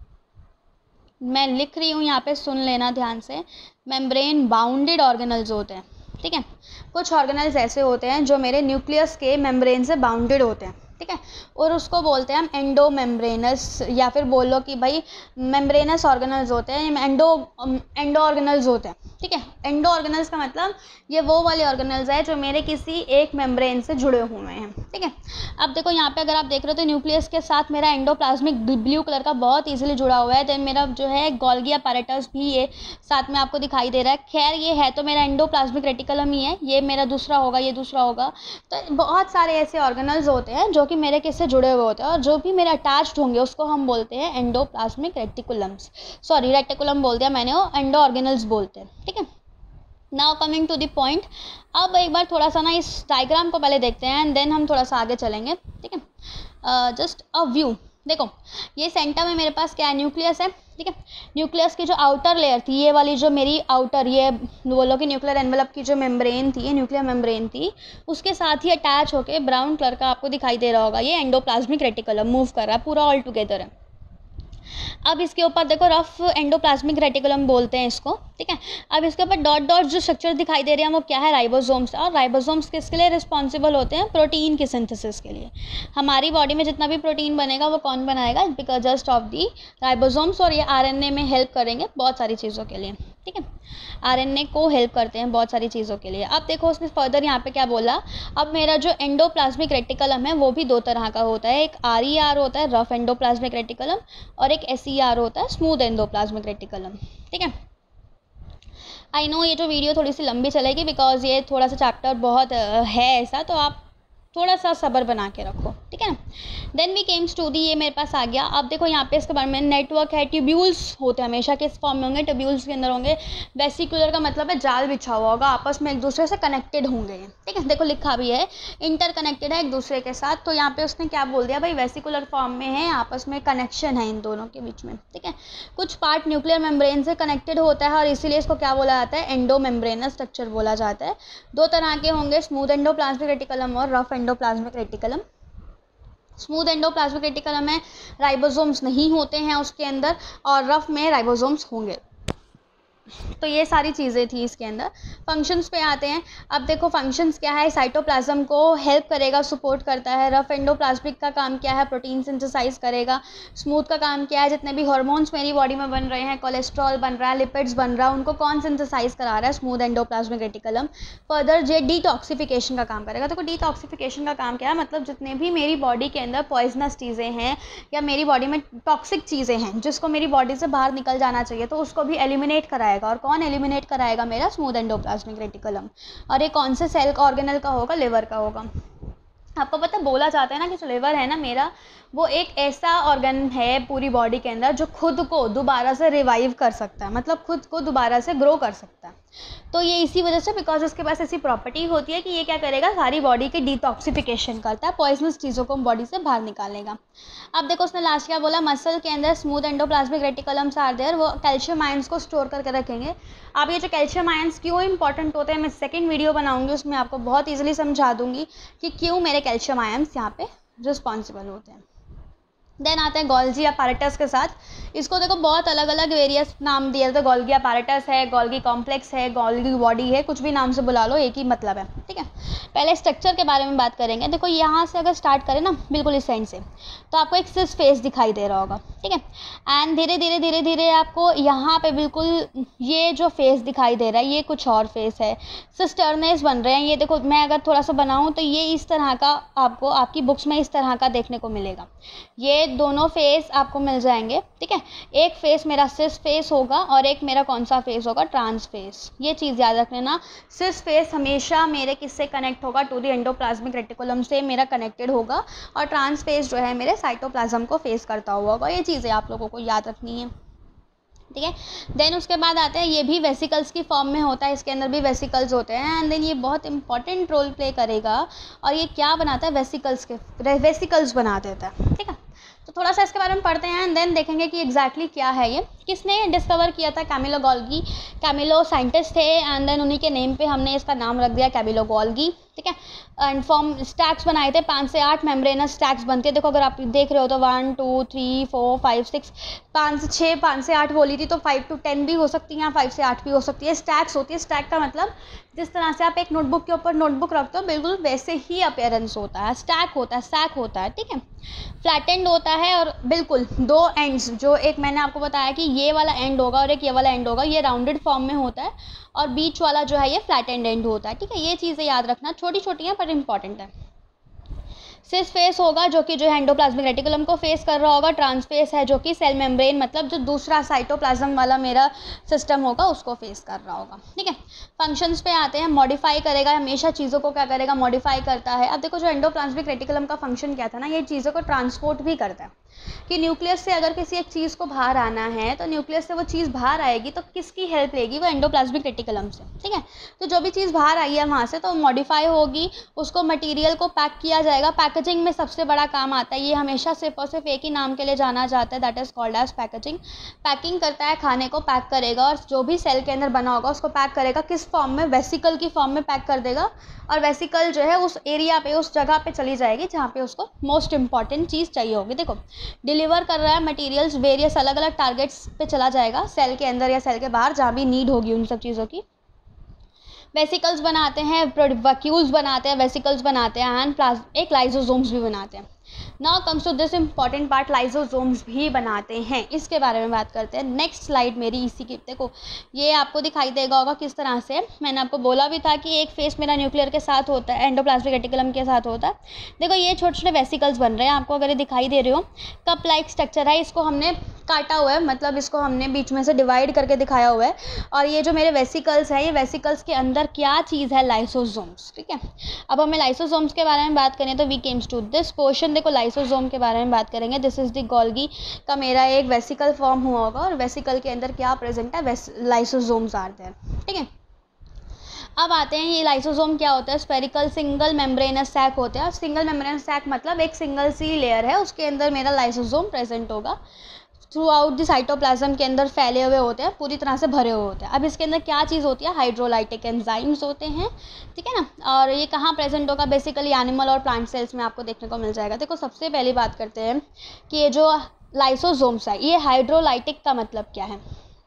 मैं लिख रही हूँ यहाँ पे, सुन लेना ध्यान से, मेम्ब्रेन बाउंडेड ऑर्गेनल्स होते हैं, ठीक है। कुछ ऑर्गेनल्स ऐसे होते हैं जो मेरे न्यूक्लियस के मेम्ब्रेन से बाउंडेड होते हैं, ठीक है। और उसको बोलते हैं हम एंडो मेम्ब्रेनस, या फिर बोलो कि भाई मेम्ब्रेनस ऑर्गेनल्स होते हैं, एंडो एंडो ऑर्गेनल्स होते हैं, ठीक है। एंडो ऑर्गेनल्स का मतलब ये वो वाले ऑर्गेनल्स है जो मेरे किसी एक मेम्ब्रेन से जुड़े हुए हैं, ठीक है। अब देखो यहाँ पे अगर आप देख रहे हो तो न्यूक्लियस के साथ मेरा एंडोप्लाज्मिक ब्लू कलर का बहुत इजीली जुड़ा हुआ है। देन मेरा जो है गोल्गी अपैरेटस भी ये साथ में आपको दिखाई दे रहा है। खैर ये है तो मेरा एंडोप्लाज्मिक रेटिकुलम ही है, ये मेरा दूसरा होगा, ये दूसरा होगा। तो बहुत सारे ऐसे ऑर्गेनल्स होते हैं जो कि मेरे किससे जुड़े हुए होते हैं, और जो भी मेरे अटैच्ड होंगे उसको हम बोलते हैं एंडोप्लाज्मिक रेटिकुलम्स। सॉरी रेटिकुलम बोल दिया मैंने, वो एंडो ऑर्गेनल्स बोलते हैं, ठीक है। Now coming to the point, अब एक बार थोड़ा सा ना इस डायग्राम को पहले देखते हैं एंड देन हम थोड़ा सा आगे चलेंगे, ठीक है। जस्ट अ व्यू, देखो ये सेंटर में मेरे पास क्या है, न्यूक्लियस है, ठीक है। न्यूक्लियस की जो आउटर लेयर थी, ये वाली जो मेरी आउटर, ये बोलो कि न्यूक्लियर एनवेलप की जो मेम्ब्रेन थी, ये न्यूक्लियर मेम्ब्रेन थी, उसके साथ ही अटैच होके ब्राउन कलर का आपको दिखाई दे रहा होगा, ये एंडोप्लाज्मिक रेटिकुलम मूव कर रहा है पूरा ऑल टुगेदर है। अब इसके ऊपर देखो रफ एंडोप्लाज्मिक रेटिकुलम बोलते हैं इसको, ठीक है। अब इसके ऊपर डॉट डॉट जो स्ट्रक्चर दिखाई दे रहे हैं वो क्या है, राइबोसोम्स। और राइबोसोम्स किसके लिए रिस्पॉन्सिबल होते हैं, प्रोटीन की सिंथेसिस के लिए। हमारी बॉडी में जितना भी प्रोटीन बनेगा वो कौन बनाएगा, because just of the ribosomes. और ये आरएनए में हेल्प करेंगे बहुत सारी चीज़ों के लिए, ठीक है। आरएनए को हेल्प करते हैं बहुत सारी चीज़ों के लिए। अब देखो उसने फर्दर यहाँ पे क्या बोला, अब मेरा जो एंडोप्लाज्मिक रेटिकुलम है वो भी दो तरह का होता है, एक आर ई आर होता है, रफ एंडोप्लाज्मिक रेटिकुलम, और एक एस ई आर होता है, स्मूथ एंडोप्लाज्मिक रेटिकुलम, ठीक है। आई नो ये जो वीडियो थोड़ी सी लंबी चलेगी बिकॉज ये थोड़ा सा चैप्टर बहुत है ऐसा, तो आप थोड़ा सा सब्र बना के रखो, ठीक है ना। Then we Kemps to the, ये मेरे पास आ गया। अब देखो यहाँ पे इसके बारे में नेटवर्क है, ट्यूब्यूल्स होते हैं हमेशा किस फॉर्म में होंगे, ट्यूब्यूल्स के अंदर होंगे। वेसिकुलर का मतलब है जाल बिछा हुआ होगा, आपस में एक दूसरे से कनेक्टेड होंगे, ठीक है। देखो लिखा भी है इंटर कनेक्टेड है एक दूसरे के साथ, तो यहाँ पे उसने क्या बोल दिया भाई, वेसिकुलर फॉर्म में है, आपस में कनेक्शन है इन दोनों के बीच में, ठीक है। कुछ पार्ट न्यूक्लियर मेम्ब्रेन से कनेक्टेड होता है और इसीलिए इसको क्या बोला जाता है, एंडो मेम्ब्रेनस स्ट्रक्चर बोला जाता है। दो तरह के होंगे, स्मूथ एंडोप्लाज्मिक रेटिकुलम और rough endoplasmic reticulum. Smooth endoplasmic reticulum में राइबोसोम्स नहीं होते हैं उसके अंदर, और रफ में राइबोसोम्स होंगे। तो ये सारी चीज़ें थी इसके अंदर। फंक्शंस पे आते हैं। अब देखो फंक्शंस क्या है, साइटोप्लाज्म को हेल्प करेगा, सपोर्ट करता है। रफ एंडोप्लाज्मिक का काम क्या है, प्रोटीन सिंथेसाइज करेगा। स्मूथ का काम क्या है, जितने भी हार्मोन्स मेरी बॉडी में बन रहे हैं, कोलेस्ट्रॉल बन रहा है, लिपिड्स बन रहा है, उनको कौन सिंथेसाइज करा रहा है, स्मूथ एंडोप्लाज्मिक रेटिकुलम। फर्दर जे डिटॉक्सिफिकेशन का काम करेगा। देखो डिटॉक्सिफिकेशन का काम क्या है, मतलब जितने भी मेरी बॉडी के अंदर पॉइजनस चीज़ें हैं या मेरी बॉडी में टॉक्सिक चीज़ें हैं जिसको मेरी बॉडी से बाहर निकल जाना चाहिए, तो उसको भी एलिमिनेट कराएगा। और कौन एलिमिनेट कराएगा, मेरा स्मूथ एंडोप्लाज्मिक रेटिकुलम। और ये कौन से सेल का, ऑर्गेनल का होगा, लिवर का होगा। आपको पता बोला जाता है ना कि जो लिवर है ना मेरा, वो एक ऐसा ऑर्गन है पूरी बॉडी के अंदर जो खुद को दोबारा से रिवाइव कर सकता है, मतलब खुद को दोबारा से ग्रो कर सकता है। तो ये इसी वजह से, बिकॉज इसके पास ऐसी प्रॉपर्टी होती है कि ये क्या करेगा, सारी बॉडी की डिटॉक्सिफिकेशन करता है, पॉइजनस चीज़ों को बॉडी से बाहर निकालेगा। अब देखो उसने लास्ट क्या बोला, मसल के अंदर smooth endoplasmic reticulums are there, वो कैल्शियम आयंस को स्टोर करके रखेंगे। अब ये जो कैल्शियम आयंस क्यों इंपॉर्टेंट होते हैं, मैं सेकेंड वीडियो बनाऊंगी, उसमें आपको बहुत ईजिली समझा दूंगी कि क्यों मेरे कैल्शियम आयंस यहाँ पे रिस्पॉन्सिबल होते हैं। देन आते हैं गोल्गी अपैरेटस के साथ। इसको देखो बहुत अलग अलग वेरियस नाम दिए थे, गोल्गी अपैरेटस है, गोल्गी कॉम्प्लेक्स है, गोल्गी बॉडी है, कुछ भी नाम से बुला लो, एक ही मतलब है, ठीक है। पहले स्ट्रक्चर के बारे में बात करेंगे। देखो यहाँ से अगर स्टार्ट करें ना, बिल्कुल इस एंड से, तो आपको एक सिस फेस दिखाई दे रहा होगा, ठीक है। एंड धीरे धीरे धीरे धीरे आपको यहाँ पे बिल्कुल ये जो फेस दिखाई दे रहा है, ये कुछ और फेस है, सिस्टर्नेस बन रहे हैं। ये देखो मैं अगर थोड़ा सा बनाऊँ तो ये इस तरह का आपको आपकी बुक्स में इस तरह का देखने को मिलेगा। ये दोनों फेस आपको मिल जाएंगे, ठीक है। एक फेस मेरा सिस फेस होगा और एक मेरा कौन सा फेस होगा, ट्रांस फेस। ये चीज़ याद रख लेना, सिस फेस हमेशा मेरे किससे कनेक्ट होगा, टू द एंडोप्लाज्मिक रेटिकुलम से मेरा कनेक्टेड होगा, और ट्रांस फेस जो है मेरे साइटोप्लाज्म को फेस करता हुआ होगा। ये चीज़ें आप लोगों को याद रखनी है, ठीक है। देन उसके बाद आते हैं, ये भी वेसिकल्स की फॉर्म में होता है, इसके अंदर भी वेसिकल्स होते हैं। एंड देन ये बहुत इंपॉर्टेंट रोल प्ले करेगा, और ये क्या बनाता है, वेसिकल्स के वेसिकल्स बना देता है, ठीक है। तो थोड़ा सा इसके बारे में पढ़ते हैं एंड देन देखेंगे कि एग्जैक्टली क्या है ये, किसने डिस्कवर किया था, कैमिलो गोल्गी। कैमिलो साइंटिस्ट थे एंड देन उन्हीं के नेम पे हमने इसका नाम रख दिया कैमिलो गोल्गी, ठीक है। एंड फॉर्म स्टैक्स बनाए थे, पाँच से आठ मेम्ब्रेनस स्टैक्स बनते हैं। देखो अगर आप देख रहे हो तो one two three four five six, पाँच से छः, पाँच से आठ बोली थी, तो फाइव टू टेन भी हो सकती हैं, फाइव से आठ भी हो सकती है। स्टैक्स होती है, स्टैक का मतलब जिस तरह से आप एक नोटबुक के ऊपर नोटबुक रखते हो, बिल्कुल वैसे ही अपीयरेंस होता है, स्टैक होता है, स्टैक होता है, ठीक है। फ्लैटेंड होता है, और बिल्कुल दो एंड्स, जो एक मैंने आपको बताया कि ये वाला एंड होगा और एक ये वाला एंड होगा, ये राउंडेड फॉर्म में होता है, और बीच वाला जो है ये फ्लैटेंड एंड होता है, ठीक है। ये चीज़ें याद रखना, छोटी छोटी हैं पर इंपॉर्टेंट है। सिस फेस होगा जो कि जो एंडोप्लाज्मिक रेटिकुलम को फेस कर रहा होगा, ट्रांसफेस है जो कि सेल मेम्ब्रेन, मतलब जो दूसरा साइटोप्लाज्म वाला मेरा सिस्टम होगा उसको फेस कर रहा होगा, ठीक है। फंक्शंस पे आते हैं, मॉडिफाई करेगा, हमेशा चीज़ों को क्या करेगा, मॉडिफाई करता है। अब देखो जो एंडोप्लाज्मिक रेटिकुलम का फंक्शन क्या था ना, ये चीज़ों को ट्रांसपोर्ट भी करता है, कि न्यूक्लियस से अगर किसी एक चीज़ को बाहर आना है तो न्यूक्लियस से वो चीज़ बाहर आएगी तो किसकी हेल्प लेगी, वो एंडोप्लाज्मिक रेटिकुलम से, ठीक है। तो जो भी चीज़ बाहर आई है वहाँ से तो मॉडिफाई होगी, उसको मटेरियल को पैक किया जाएगा। पैकेजिंग में सबसे बड़ा काम आता है, ये हमेशा सिर्फ और सिर्फ एक ही नाम के लिए जाना जाता है, that is called as packaging. Packing करता है, खाने को पैक करेगा, और जो भी सेल के अंदर बना होगा उसको पैक करेगा, किस फॉर्म में, वेसिकल की फॉर्म में पैक कर देगा, और वेसिकल जो है उस एरिया पे, उस जगह पे चली जाएगी जहाँ पे उसको मोस्ट इंपॉर्टेंट चीज़ चाहिए होगी। देखो डिलीवर कर रहा है मटेरियल्स, वेरियस अलग अलग टारगेट्स पे चला जाएगा, सेल के अंदर या सेल के बाहर, जहाँ भी नीड होगी उन सब चीज़ों की। वेसिकल्स बनाते हैं, वैक्यूल्स बनाते हैं, वेसिकल्स बनाते हैं, एंड प्लाज एक लाइजोसोम्स भी बनाते हैं। Now comes to this important part, lysosomes भी बनाते हैं, इसके बारे में बात करते हैं। नेक्स्ट स्लाइड मेरी इसी की, देखो ये आपको दिखाई देगा होगा किस तरह से, मैंने आपको बोला भी था कि एक फेस मेरा न्यूक्लियर के साथ होता है, एंडोप्लाज्मिक रेटिकुलम के साथ होता है। देखो ये छोटे छोटे वेसिकल्स बन रहे हैं, आपको अगर ये दिखाई दे रहे हो, कप लाइक स्ट्रक्चर है, इसको हमने काटा हुआ है, मतलब इसको हमने बीच में से डिवाइड करके दिखाया हुआ है। और ये जो मेरे वेसिकल्स है, ये वेसिकल्स के अंदर क्या चीज़ है, लाइसोसोम्स। ठीक है, अब हमें लाइसोसोम्स के बारे में बात करें तो we Kemps to this portion. देखो लाइसोसोम के बारे में बात करेंगे। दिस इज़ द गोल्गी का मेरा एक वेसिकल फॉर्म हुआ होगा और वेसिकल के अंदर क्या प्रेजेंट है, लाइसोसोम्स आर देयर। ठीक है, अब आते हैं ये लाइसोसोम क्या होता है, स्पेरिकल सिंगल मेम्ब्रेनस सैक होता है। सिंगल मेम्ब्रेनस सैक मतलब एक सिंगल सी लेयर है, उसके अंदर मेरा लाइसोसोम प्रेजेंट होगा। थ्रू आउट द साइटोप्लाज्म के अंदर फैले हुए होते हैं, पूरी तरह से भरे हुए होते हैं। अब इसके अंदर क्या चीज़ होती है, हाइड्रोलाइटिक एंजाइम्स होते हैं। ठीक है ना, और ये कहाँ प्रेजेंट होगा, बेसिकली एनिमल और प्लांट सेल्स में आपको देखने को मिल जाएगा। देखो सबसे पहली बात करते हैं कि ये जो लाइसोसोम्स है, ये हाइड्रोलाइटिक का मतलब क्या है।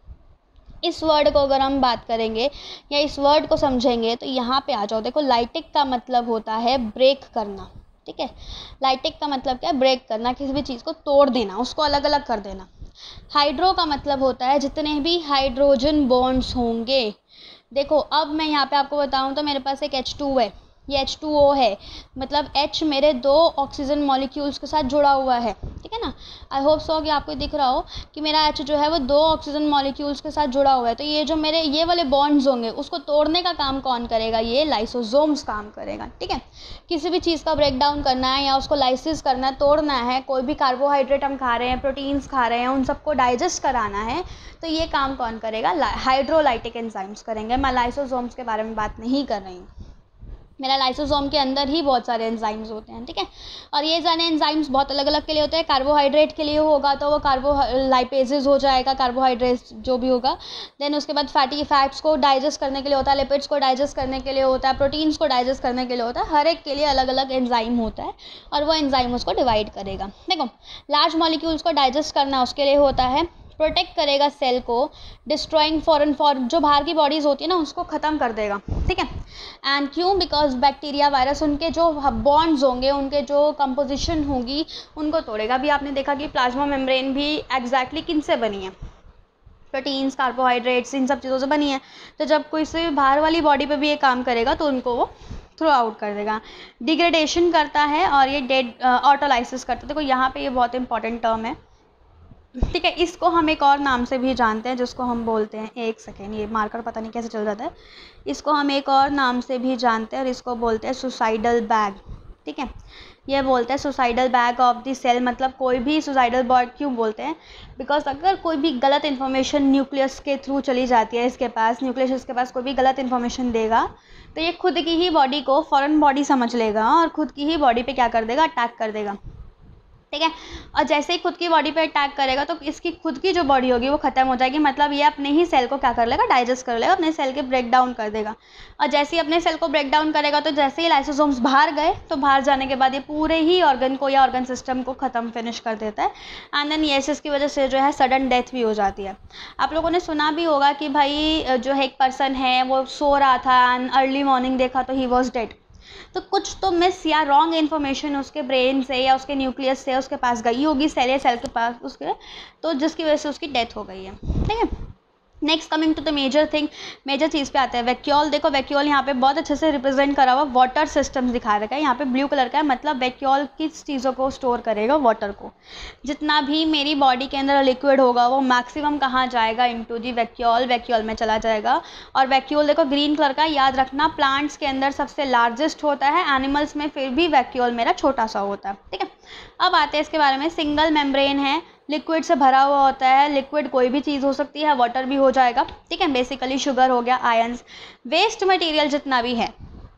इस वर्ड को अगर हम बात करेंगे या इस वर्ड को समझेंगे तो यहाँ पे आ जाओ। देखो लाइटिक का मतलब होता है ब्रेक करना। ठीक है, लाइटिक का मतलब क्या है, ब्रेक करना, किसी भी चीज़ को तोड़ देना, उसको अलग अलग कर देना। हाइड्रो का मतलब होता है जितने भी हाइड्रोजन बॉन्ड्स होंगे। देखो अब मैं यहाँ पे आपको बताऊँ तो मेरे पास एक एच टू है, ये एच टू ओ है, मतलब H मेरे दो ऑक्सीजन मॉलिक्यूल्स के साथ जुड़ा हुआ है। ठीक है ना, आई होप सो कि आपको दिख रहा हो कि मेरा H जो है वो दो ऑक्सीजन मॉलिक्यूल्स के साथ जुड़ा हुआ है। तो ये जो मेरे ये वाले बॉन्ड्स होंगे उसको तोड़ने का काम कौन करेगा, ये लाइसोसोम्स काम करेगा। ठीक है, किसी भी चीज़ का ब्रेक डाउन करना है या उसको लाइसिस करना है, तोड़ना है, कोई भी कार्बोहाइड्रेट हम खा रहे हैं, प्रोटीन्स खा रहे हैं, उन सबको डाइजेस्ट कराना है, तो ये काम कौन करेगा, हाइड्रोलाइटिक एंजाइम्स करेंगे। मैं लाइसोसोम्स के बारे में बात नहीं कर रही हूँ, मेरा लाइसोसोम के अंदर ही बहुत सारे एंजाइम्स होते हैं। ठीक है, और ये सारे एंजाइम्स बहुत अलग अलग के लिए होते हैं। कार्बोहाइड्रेट के लिए होगा तो वो कार्बो लाइपेजेस हो जाएगा, कार्बोहाइड्रेट्स जो भी होगा। देन उसके बाद फैटी फैट्स को डाइजेस्ट करने के लिए होता है, लिपिड्स को डाइजेस्ट करने के लिए होता है, प्रोटीन्स को डाइजेस्ट करने के लिए होता है। हर एक के लिए अलग अलग एंजाइम होता है और वो एंजाइम उसको डिवाइड करेगा। देखो लार्ज मॉलिक्यूल्स को डाइजेस्ट करना उसके लिए होता है, प्रोटेक्ट करेगा सेल को, डिस्ट्रॉइंग फॉरेन फॉर जो बाहर की बॉडीज़ होती है ना उसको ख़त्म कर देगा। ठीक है, एंड क्यों, बिकॉज बैक्टीरिया वायरस उनके जो बॉन्ड्स होंगे, उनके जो कंपोजिशन होगी उनको तोड़ेगा। अभी आपने देखा कि प्लाज्मा मेम्ब्रेन भी एग्जैक्टली किन से बनी है, प्रोटीन्स, कार्बोहाइड्रेट्स, इन सब चीज़ों से बनी है। तो जब कोई से बाहर वाली बॉडी पे भी ये काम करेगा तो उनको वो थ्रो आउट कर देगा। डिग्रेडेशन करता है और ये डेड ऑटोलाइसिस करता है। देखो यहाँ पे ये बहुत इंपॉर्टेंट टर्म है। ठीक है, इसको हम एक और नाम से भी जानते हैं जिसको हम बोलते हैं, एक सेकेंड ये मार्कर पता नहीं कैसे चल जाता है, इसको हम एक और नाम से भी जानते हैं और इसको बोलते हैं सुसाइडल बैग। ठीक है, ये बोलते हैं suicidal bag of the cell. मतलब कोई भी सुसाइडल बैग क्यों बोलते हैं, बिकॉज अगर कोई भी गलत इन्फॉर्मेशन न्यूक्लियस के थ्रू चली जाती है, इसके पास न्यूक्लियस इसके पास कोई भी गलत इन्फॉर्मेशन देगा तो ये खुद की ही बॉडी को फॉरेन बॉडी समझ लेगा और खुद की ही बॉडी पे क्या कर देगा, अटैक कर देगा। ठीक है, और जैसे ही खुद की बॉडी पे अटैक करेगा तो इसकी खुद की जो बॉडी होगी वो ख़त्म हो जाएगी। मतलब ये अपने ही सेल को क्या कर लेगा, डाइजेस्ट कर लेगा, अपने सेल के ब्रेक डाउन कर देगा। और जैसे ही अपने सेल को ब्रेक डाउन करेगा तो जैसे ही लाइसोसोम्स बाहर गए तो बाहर जाने के बाद ये पूरे ही ऑर्गन को या ऑर्गन सिस्टम को ख़त्म फिनिश कर देता है। एंड देन येस इसकी वजह से जो है सडन डेथ भी हो जाती है। आप लोगों ने सुना भी होगा कि भाई जो है एक पर्सन है वो सो रहा था एंड अर्ली मॉर्निंग देखा तो ही वॉज डेड। तो कुछ तो मिस या रॉन्ग इन्फॉर्मेशन उसके ब्रेन से या उसके न्यूक्लियस से उसके पास गई होगी, सेल या सेल के पास उसके, तो जिसकी वजह से उसकी डेथ हो गई है। ठीक है, next coming to the major thing, major चीज़ पे आते हैं वैक्यूल। देखो वैक्यूल यहाँ पे बहुत अच्छे से रिप्रेजेंट करा हुआ वाटर सिस्टम दिखा रखा है, यहाँ पे ब्लू कलर का है, मतलब वैक्यूल किस चीज़ों को स्टोर करेगा, वाटर को। जितना भी मेरी बॉडी के अंदर लिक्विड होगा वो मैक्सिमम कहाँ जाएगा, इनटू दी वैक्यूल, वैक्यूल में चला जाएगा। और वैक्यूल देखो ग्रीन कलर का, याद रखना प्लांट्स के अंदर सबसे लार्जेस्ट होता है, एनिमल्स में फिर भी वैक्यूल मेरा छोटा सा होता है। ठीक है, अब आते हैं इसके बारे में। सिंगल मेम्ब्रेन है, लिक्विड से भरा हुआ होता है, लिक्विड कोई भी चीज़ हो सकती है, वाटर भी हो जाएगा। ठीक है, बेसिकली शुगर हो गया, आयंस, वेस्ट मटेरियल जितना भी है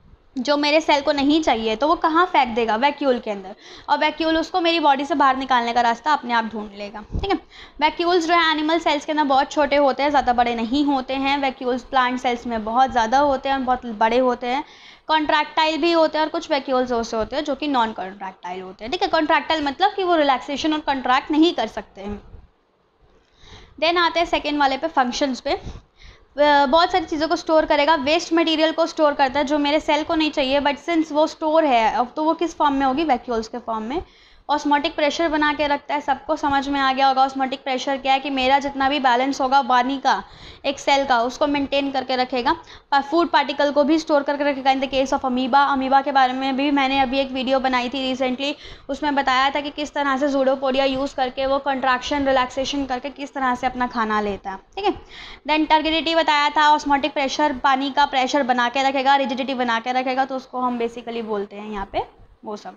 जो मेरे सेल को नहीं चाहिए तो वो कहाँ फेंक देगा, वैक्यूल के अंदर, और वैक्यूल उसको मेरी बॉडी से बाहर निकालने का रास्ता अपने आप ढूंढ लेगा। ठीक है, वैक्यूल्स जो है एनिमल सेल्स के अंदर बहुत छोटे होते हैं, ज़्यादा बड़े नहीं होते हैं। वैक्यूल्स प्लांट सेल्स में बहुत ज़्यादा होते हैं, बहुत बड़े होते हैं, कॉन्ट्रैक्टाइल भी होते हैं और कुछ वैक्यूल्स ऐसे होते हैं जो कि नॉन कॉन्ट्रैक्टाइल होते हैं। ठीक है, कॉन्ट्रैक्टाइल मतलब कि वो रिलैक्सेशन और कॉन्ट्रैक्ट नहीं कर सकते हैं। देन आते हैं सेकेंड वाले पे, फंक्शंस पे। बहुत सारी चीज़ों को स्टोर करेगा, वेस्ट मटेरियल को स्टोर करता है जो मेरे सेल को नहीं चाहिए, बट सिंस वो स्टोर है अब तो वो किस फॉर्म में होगी, वैक्यूल्स के फॉर्म में। ऑस्मोटिक प्रेशर बना के रखता है। सबको समझ में आ गया होगा ऑस्मोटिक प्रेशर क्या है, कि मेरा जितना भी बैलेंस होगा पानी का एक सेल का, उसको मेंटेन करके रखेगा। फूड पार्टिकल को भी स्टोर करके रखेगा in the case of amoeba. Amoeba के बारे में भी मैंने अभी एक वीडियो बनाई थी रिसेंटली, उसमें बताया था कि किस तरह से ज़ूडोपोडिया यूज़ करके वो कंट्रैक्शन रिलैक्सेशन करके किस तरह से अपना खाना लेता है, ठीक है। देन टर्गिडिटी बताया था, ऑस्मोटिक प्रेशर पानी का प्रेशर बना के रखेगा, रिजिडिटी बना के रखेगा, तो उसको हम बेसिकली बोलते हैं यहाँ पे वो सब।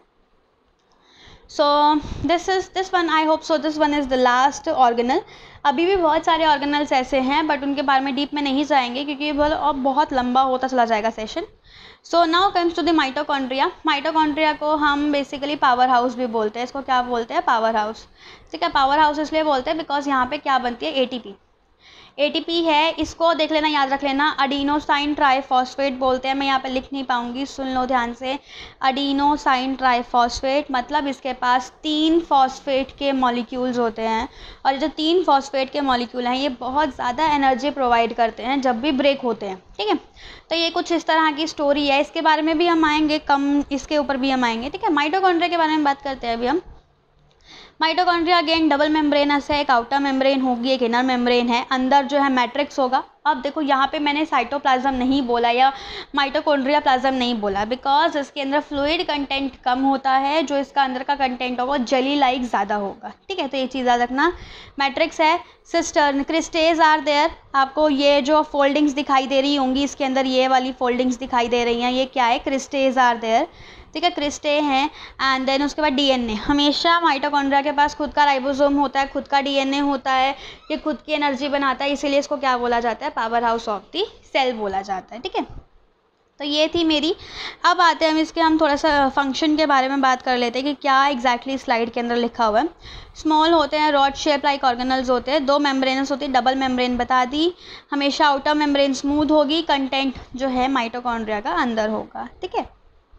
So this is this one I hope so this one is the last organelle. अभी भी बहुत सारे ऑर्गेनल्स ऐसे हैं बट उनके बारे में डीप में नहीं जाएंगे क्योंकि ये अब बहुत लंबा होता चला जाएगा session. So now comes to the mitochondria. Mitochondria को हम बेसिकली पावर हाउस भी बोलते हैं। इसको क्या बोलते हैं? पावर हाउस, ठीक है। पावर हाउस इसलिए बोलते हैं बिकॉज यहाँ पे क्या बनती है? एटीपी। एटीपी है, इसको देख लेना, याद रख लेना, अडीनोसाइन ट्राइफॉस्फेट बोलते हैं। मैं यहाँ पे लिख नहीं पाऊंगी, सुन लो ध्यान से। अडीनोसाइन ट्राइफॉस्फेट मतलब इसके पास तीन फॉस्फेट के मॉलिक्यूल्स होते हैं, और ये जो तीन फॉस्फेट के मॉलिक्यूल हैं ये बहुत ज़्यादा एनर्जी प्रोवाइड करते हैं जब भी ब्रेक होते हैं, ठीक है। तो ये कुछ इस तरह की स्टोरी है, इसके बारे में भी हम आएंगे, कम इसके ऊपर भी हम आएंगे, ठीक है। माइटोकॉन्ड्रिया के बारे में बात करते हैं अभी हम। माइटोकॉन्ड्रिया अगेन डबल मेम्ब्रेनस है, एक आउटर मेम्ब्रेन होगी, एक इनर मेम्ब्रेन है, अंदर जो है मैट्रिक्स होगा। अब देखो यहाँ पे मैंने साइटोप्लाज्म नहीं बोला या माइटोकॉन्ड्रिया प्लाज्म नहीं बोला बिकॉज इसके अंदर फ्लूइड कंटेंट कम होता है, जो इसका अंदर का कंटेंट होगा जेली लाइक ज़्यादा होगा, ठीक है। तो ये चीज़ याद रखना। मैट्रिक्स है, सिस्टर्न, क्रिस्टेज आर देयर। आपको ये जो फोल्डिंग्स दिखाई दे रही होंगी इसके अंदर, ये वाली फोल्डिंग्स दिखाई दे रही हैं, ये क्या है? क्रिस्टेज आर देयर, ठीक है, क्रिस्टे हैं। एंड देन उसके बाद डीएनए। हमेशा माइटोकॉन्ड्रिया के पास खुद का राइबोसोम होता है, खुद का डीएनए होता है, ये खुद की एनर्जी बनाता है, इसीलिए इसको क्या बोला जाता है? Power house of the cell बोला जाता है, ठीक है। तो ये थी मेरी। अब आते हैं हम इसके, हम थोड़ा सा फंक्शन के बारे में बात कर लेते हैं कि क्या एग्जैक्टली स्लाइड के अंदर लिखा हुआ है। स्मॉल होते हैं, रॉड शेप लाइक ऑर्गेनल्स होते हैं, दो मेम्ब्रेन्स होती है, डबल मेम्ब्रेन बता दी। हमेशा आउटर मेम्ब्रेन स्मूथ होगी, कंटेंट जो है माइटोकॉन्ड्रिया का अंदर होगा, ठीक है।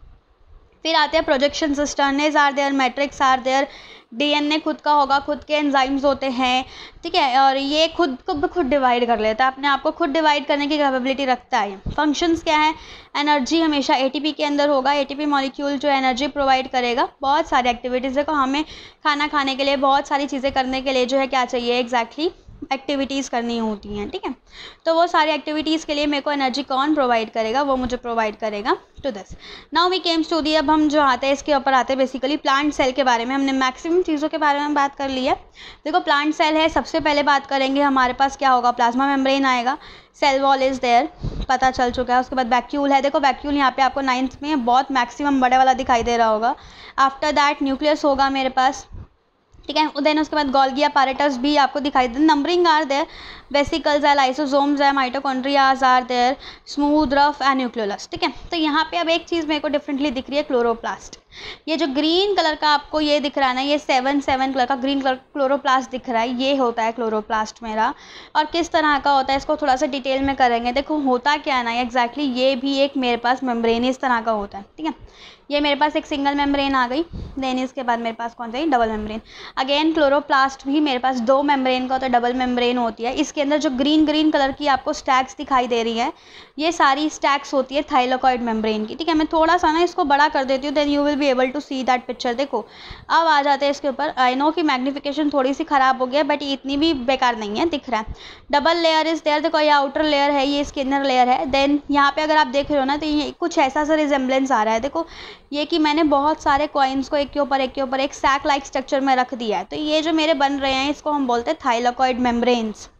फिर आते हैं projection cisternae are there, matrix are there, DNA खुद का होगा, खुद के एंजाइम्स होते हैं, ठीक है। और ये खुद को खुद डिवाइड कर लेता है, अपने आप को खुद डिवाइड करने की कैपेबिलिटी रखता है। फंक्शंस क्या है? एनर्जी हमेशा एटीपी के अंदर होगा, एटीपी मॉलिक्यूल जो एनर्जी प्रोवाइड करेगा। बहुत सारी एक्टिविटीज़, देखो हमें खाना खाने के लिए, बहुत सारी चीज़ें करने के लिए जो है क्या चाहिए? एग्जैक्टली एक्टिविटीज़ करनी होती हैं, ठीक है। तो वो सारी एक्टिविटीज़ के लिए मेरे को एनर्जी कौन प्रोवाइड करेगा? वो मुझे प्रोवाइड करेगा to this. Now we Kemps to the, अब हम जो आते हैं इसके ऊपर आते हैं बेसिकली प्लांट सेल के बारे में। हमने मैक्सिमम चीज़ों के बारे में बात कर ली है। देखो प्लांट सेल है, सबसे पहले बात करेंगे हमारे पास क्या होगा? प्लाज्मा मेम्ब्रेन आएगा, सेल वॉल इज़ देयर, पता चल चुका है। उसके बाद वैक्यूल है, देखो वैक्यूल यहाँ पे आपको नाइन्थ में बहुत मैक्सिमम बड़े वाला दिखाई दे रहा होगा। आफ्टर दैट न्यूक्लियस होगा मेरे पास, ठीक है। देन उसके बाद गोल्गी अपैरेटस भी आपको दिखाई दे, नंबरिंग आर देयर, वेसिकल्स है, लाइसोसोम्स है, mitochondrias are there, smooth rough and nucleolus, ठीक है। तो यहाँ पे अब एक चीज़ मेरे को डिफरेंटली दिख रही है, क्लोरोप्लास्ट। ये जो ग्रीन कलर का आपको ये दिख रहा है ना, ये सेवन सेवन कलर का ग्रीन कलर क्लोरोप्लास्ट दिख रहा है, ये होता है क्लोरोप्लास्ट मेरा। और किस तरह का होता है इसको थोड़ा सा डिटेल में करेंगे। देखो होता क्या है ना एग्जैक्टली, ये भी एक मेरे पास मेम्ब्रेन इस तरह का होता है, ठीक है। ये मेरे पास एक सिंगल मेम्ब्रेन आ गई, देन इसके बाद मेरे पास कौन सा है? Double membrane. अगेन क्लोरोप्लास्ट भी मेरे पास दो मेम्ब्रेन का होता है, डबल मेम्ब्रेन होती है। इसके अंदर जो ग्रीन ग्रीन कलर की आपको स्टैक्स दिखाई दे रही है, ये सारी स्टैक्स होती है थाइलाकॉइड मेम्ब्रेन की, ठीक है। मैं थोड़ा सा ना इसको बड़ा कर देती हूँ, then you will be able to see that picture. देखो अब आ जाते हैं इसके ऊपर। आई नो कि मैग्निफिकेशन थोड़ी सी ख़राब हो गया बट इतनी भी बेकार नहीं है, दिख रहा है। डबल लेयर इज़ देयर, देखो ये आउटर लेयर है, ये इसकी इनर लेयर है। देन यहाँ पे अगर आप देख रहे हो ना तो ये कुछ ऐसा सा रिजेम्बलेंस आ रहा है। देखो ये कि मैंने बहुत सारे कॉइन्स को एक के ऊपर एक के ऊपर एक सैक लाइक स्ट्रक्चर में रख दिया है। तो ये जो मेरे बन रहे हैं इसको हम बोलते हैं थाइलाकॉइड मेम्ब्रेन्स।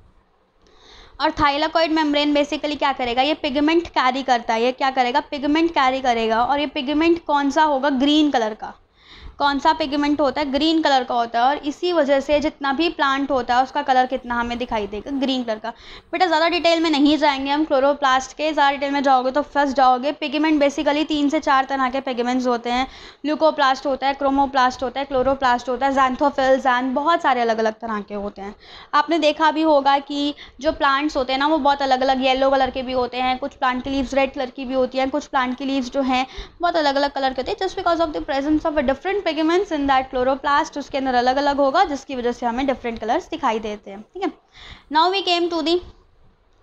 और थाइलाकॉइड मेम्ब्रेन बेसिकली क्या करेगा? ये पिगमेंट कैरी करता है। ये क्या करेगा? पिगमेंट कैरी करेगा। और ये पिगमेंट कौन सा होगा? ग्रीन कलर का। कौन सा पिगमेंट होता है? ग्रीन कलर का होता है। और इसी वजह से जितना भी प्लांट होता है उसका कलर कितना हमें दिखाई देगा? ग्रीन कलर का। बेटा ज़्यादा डिटेल में नहीं जाएंगे हम क्लोरोप्लास्ट के, ज़्यादा डिटेल में जाओगे तो फंस जाओगे। पिगमेंट बेसिकली तीन से चार तरह के पिगमेंट्स होते हैं। ल्यूकोप्लास्ट होता है, क्रोमोप्लास्ट होता है, क्लोरोप्लास्ट होता है, ज़ैंथोफिल्स एंड बहुत सारे अलग अलग तरह के होते हैं। आपने देखा भी होगा कि जो प्लांट्स होते हैं ना वो बहुत अलग अलग येलो कलर के भी होते हैं, कुछ प्लांट की लीव्स रेड कलर की भी होती हैं, कुछ प्लांट की लीव्स जो हैं बहुत अलग अलग कलर के होते हैं, just because of the presence of a different pigments in that chloroplast. उसके अंदर अलग अलग होगा जिसकी वजह से हमें डिफरेंट कलर्स दिखाई देते हैं, ठीक है। Now we came to the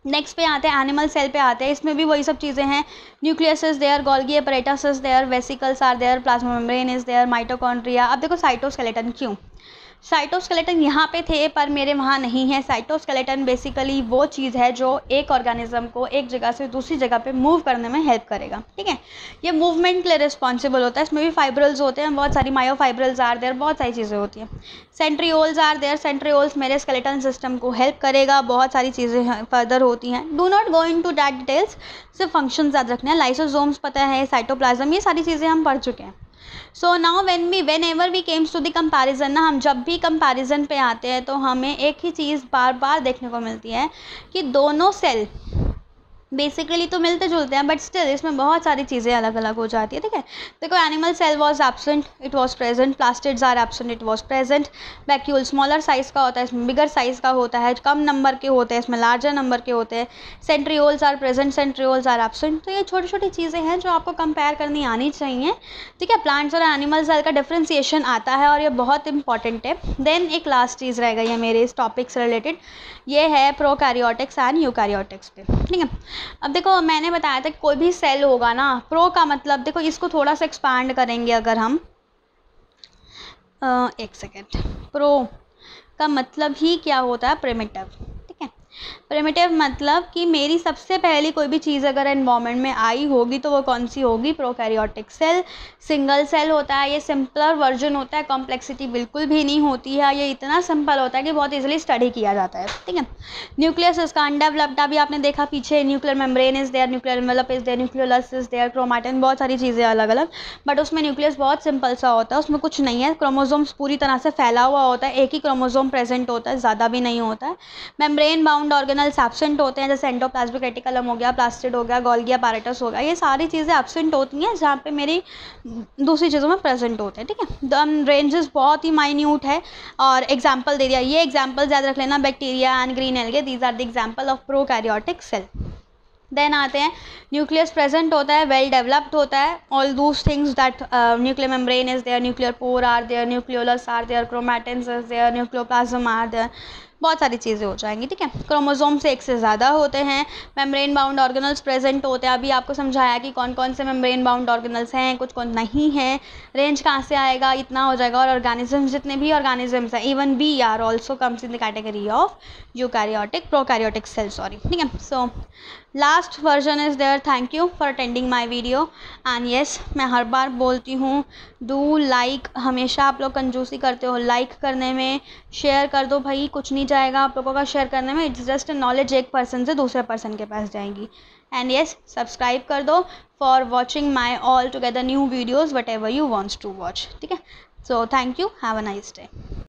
next पे आते हैं एनिमल सेल पे आते हैं, इसमें भी वही सब चीज़ें हैं। Nucleus is there, Golgi apparatus is there, vesicles are there, plasma membrane is there, mitochondria. अब देखो साइटोस्केलेटन क्यों, साइटोस्केलेटन यहाँ पे थे पर मेरे वहाँ नहीं है। साइटोस्केलेटन बेसिकली वो चीज़ है जो एक ऑर्गेनिज्म को एक जगह से दूसरी जगह पे मूव करने में हेल्प करेगा, ठीक है। ये मूवमेंट के लिए रिस्पॉन्सिबल होता है। इसमें भी फाइब्रल्स होते हैं, बहुत सारी मायोफाइब्रल्स आर देयर, बहुत सारी चीज़ें होती हैं। सेंट्रियोल्स आर देयर, सेंट्रियोल्स मेरे स्केलेटन सिस्टम को हेल्प करेगा, बहुत सारी चीज़ें फर्दर होती हैं। Do not go into that details, सिर्फ फंक्शंस याद रखने हैं। लाइसोसोम्स पता है, साइटोप्लाज्म, ये सारी चीज़ें हम पढ़ चुके हैं। So now when we whenever we Kemps to the comparison ना, हम जब भी कंपैरिजन पे आते हैं तो हमें एक ही चीज़ बार बार देखने को मिलती है कि दोनों सेल बेसिकली तो मिलते जुलते हैं बट स्टिल इसमें बहुत सारी चीज़ें अलग अलग हो जाती है, ठीक है। देखो animal cell was absent, it was present, plastids are absent, it was present. Vacuole smaller size का होता है, इसमें बिगर साइज़ का होता है, कम नंबर के होते हैं, इसमें लार्जर नंबर के होते हैं। Centrioles are present, centrioles are absent. तो ये छोटी छोटी चीज़ें हैं जो आपको कंपेयर करनी आनी चाहिए, ठीक है। प्लांट्स और एनिमल सेल का डिफ्रेंसिएशन आता है और ये बहुत इंपॉर्टेंट है। देन एक लास्ट चीज़ रह गई है मेरे इस टॉपिक से रिलेटेड, ये है प्रोकैरियोटिक्स एंड यूकैरियोटिक्स पे, ठीक है। अब देखो मैंने बताया था कि कोई भी सेल होगा ना, प्रो का मतलब देखो इसको थोड़ा सा एक्सपांड करेंगे अगर हम आ, एक सेकेंड, प्रो का मतलब ही क्या होता है, प्रिमिटिव, ठीक है। प्रिमिटिव मतलब कि मेरी सबसे पहली कोई भी चीज़ अगर एनवायरनमेंट में आई होगी तो वो कौन सी होगी, प्रोकैरियोटिक सेल। सिंगल सेल होता है, ये सिंपलर वर्जन होता है, कॉम्प्लेक्सिटी बिल्कुल भी नहीं होती है, ये इतना सिंपल होता है कि बहुत इजीली स्टडी किया जाता है, ठीक है। न्यूक्लियस इसका अनडेवलप्ड, अभी आपने देखा पीछे, nuclear membrane is there, nuclear envelope is there, nucleolus is there, chromatin, बहुत सारी चीज़ें अलग अलग, बट उसमें न्यूक्लियस बहुत सिंपल सा होता है, उसमें कुछ नहीं है। क्रोमोसोम्स पूरी तरह से फैला हुआ होता है, एक ही क्रोमोसोम प्रेजेंट होता है, ज़्यादा भी नहीं होता है। मेम्ब्रेन बाउंड ऑर्गेनल्स एब्सेंट होते हैं, जैसे एंडोप्लाज्मिक रेटिकुलम हो गया, प्लास्टिड हो गया, गोल्गी अपैरेटस हो गया, ये सारी चीज़ें एब्सेंट होती हैं जहाँ पे मेरी दूसरी चीज़ों में प्रेजेंट होते हैं, ठीक है। द रेंजेस बहुत ही माइन्यूट है और एग्जाम्पल दे दिया, ये एग्जाम्पल याद रख लेना, bacteria and green algae, these are the example of prokaryotic cell. Then आते हैं न्यूक्लियस प्रेजेंट होता है, वेल डेवलप्ड होता है, all those things that nuclear membrane is there, nuclear pore are there, nucleolus are there, chromatins is there, nucleoplasm are there, बहुत सारी चीज़ें हो जाएंगी, ठीक है। क्रोमोसोम से एक से ज़्यादा होते हैं, मेम्ब्रेन बाउंड ऑर्गेनल्स प्रेजेंट होते हैं, अभी आपको समझाया कि कौन कौन से मेम्ब्रेन बाउंड ऑर्गेनल्स हैं, कुछ कौन नहीं हैं, रेंज कहाँ से आएगा, इतना हो जाएगा। और ऑर्गेनिजम्स, जितने भी ऑर्गेनिजम्स हैं, even we are also comes in the category of eukaryotic prokaryotic cell, sorry, ठीक है। So last version is there, thank you for attending my video and yes, मैं हर बार बोलती हूँ डू लाइक, हमेशा आप लोग कंजूसी करते हो लाइक करने में, शेयर कर दो भाई, कुछ नहीं जाएगा आप लोगों का शेयर करने में, इट्स जस्ट नॉलेज एक पर्सन से दूसरे पर्सन के पास जाएगी। एंड येस, सब्सक्राइब कर दो for watching my all together new videos whatever you wants to watch, ठीक है। So thank you, have a nice day.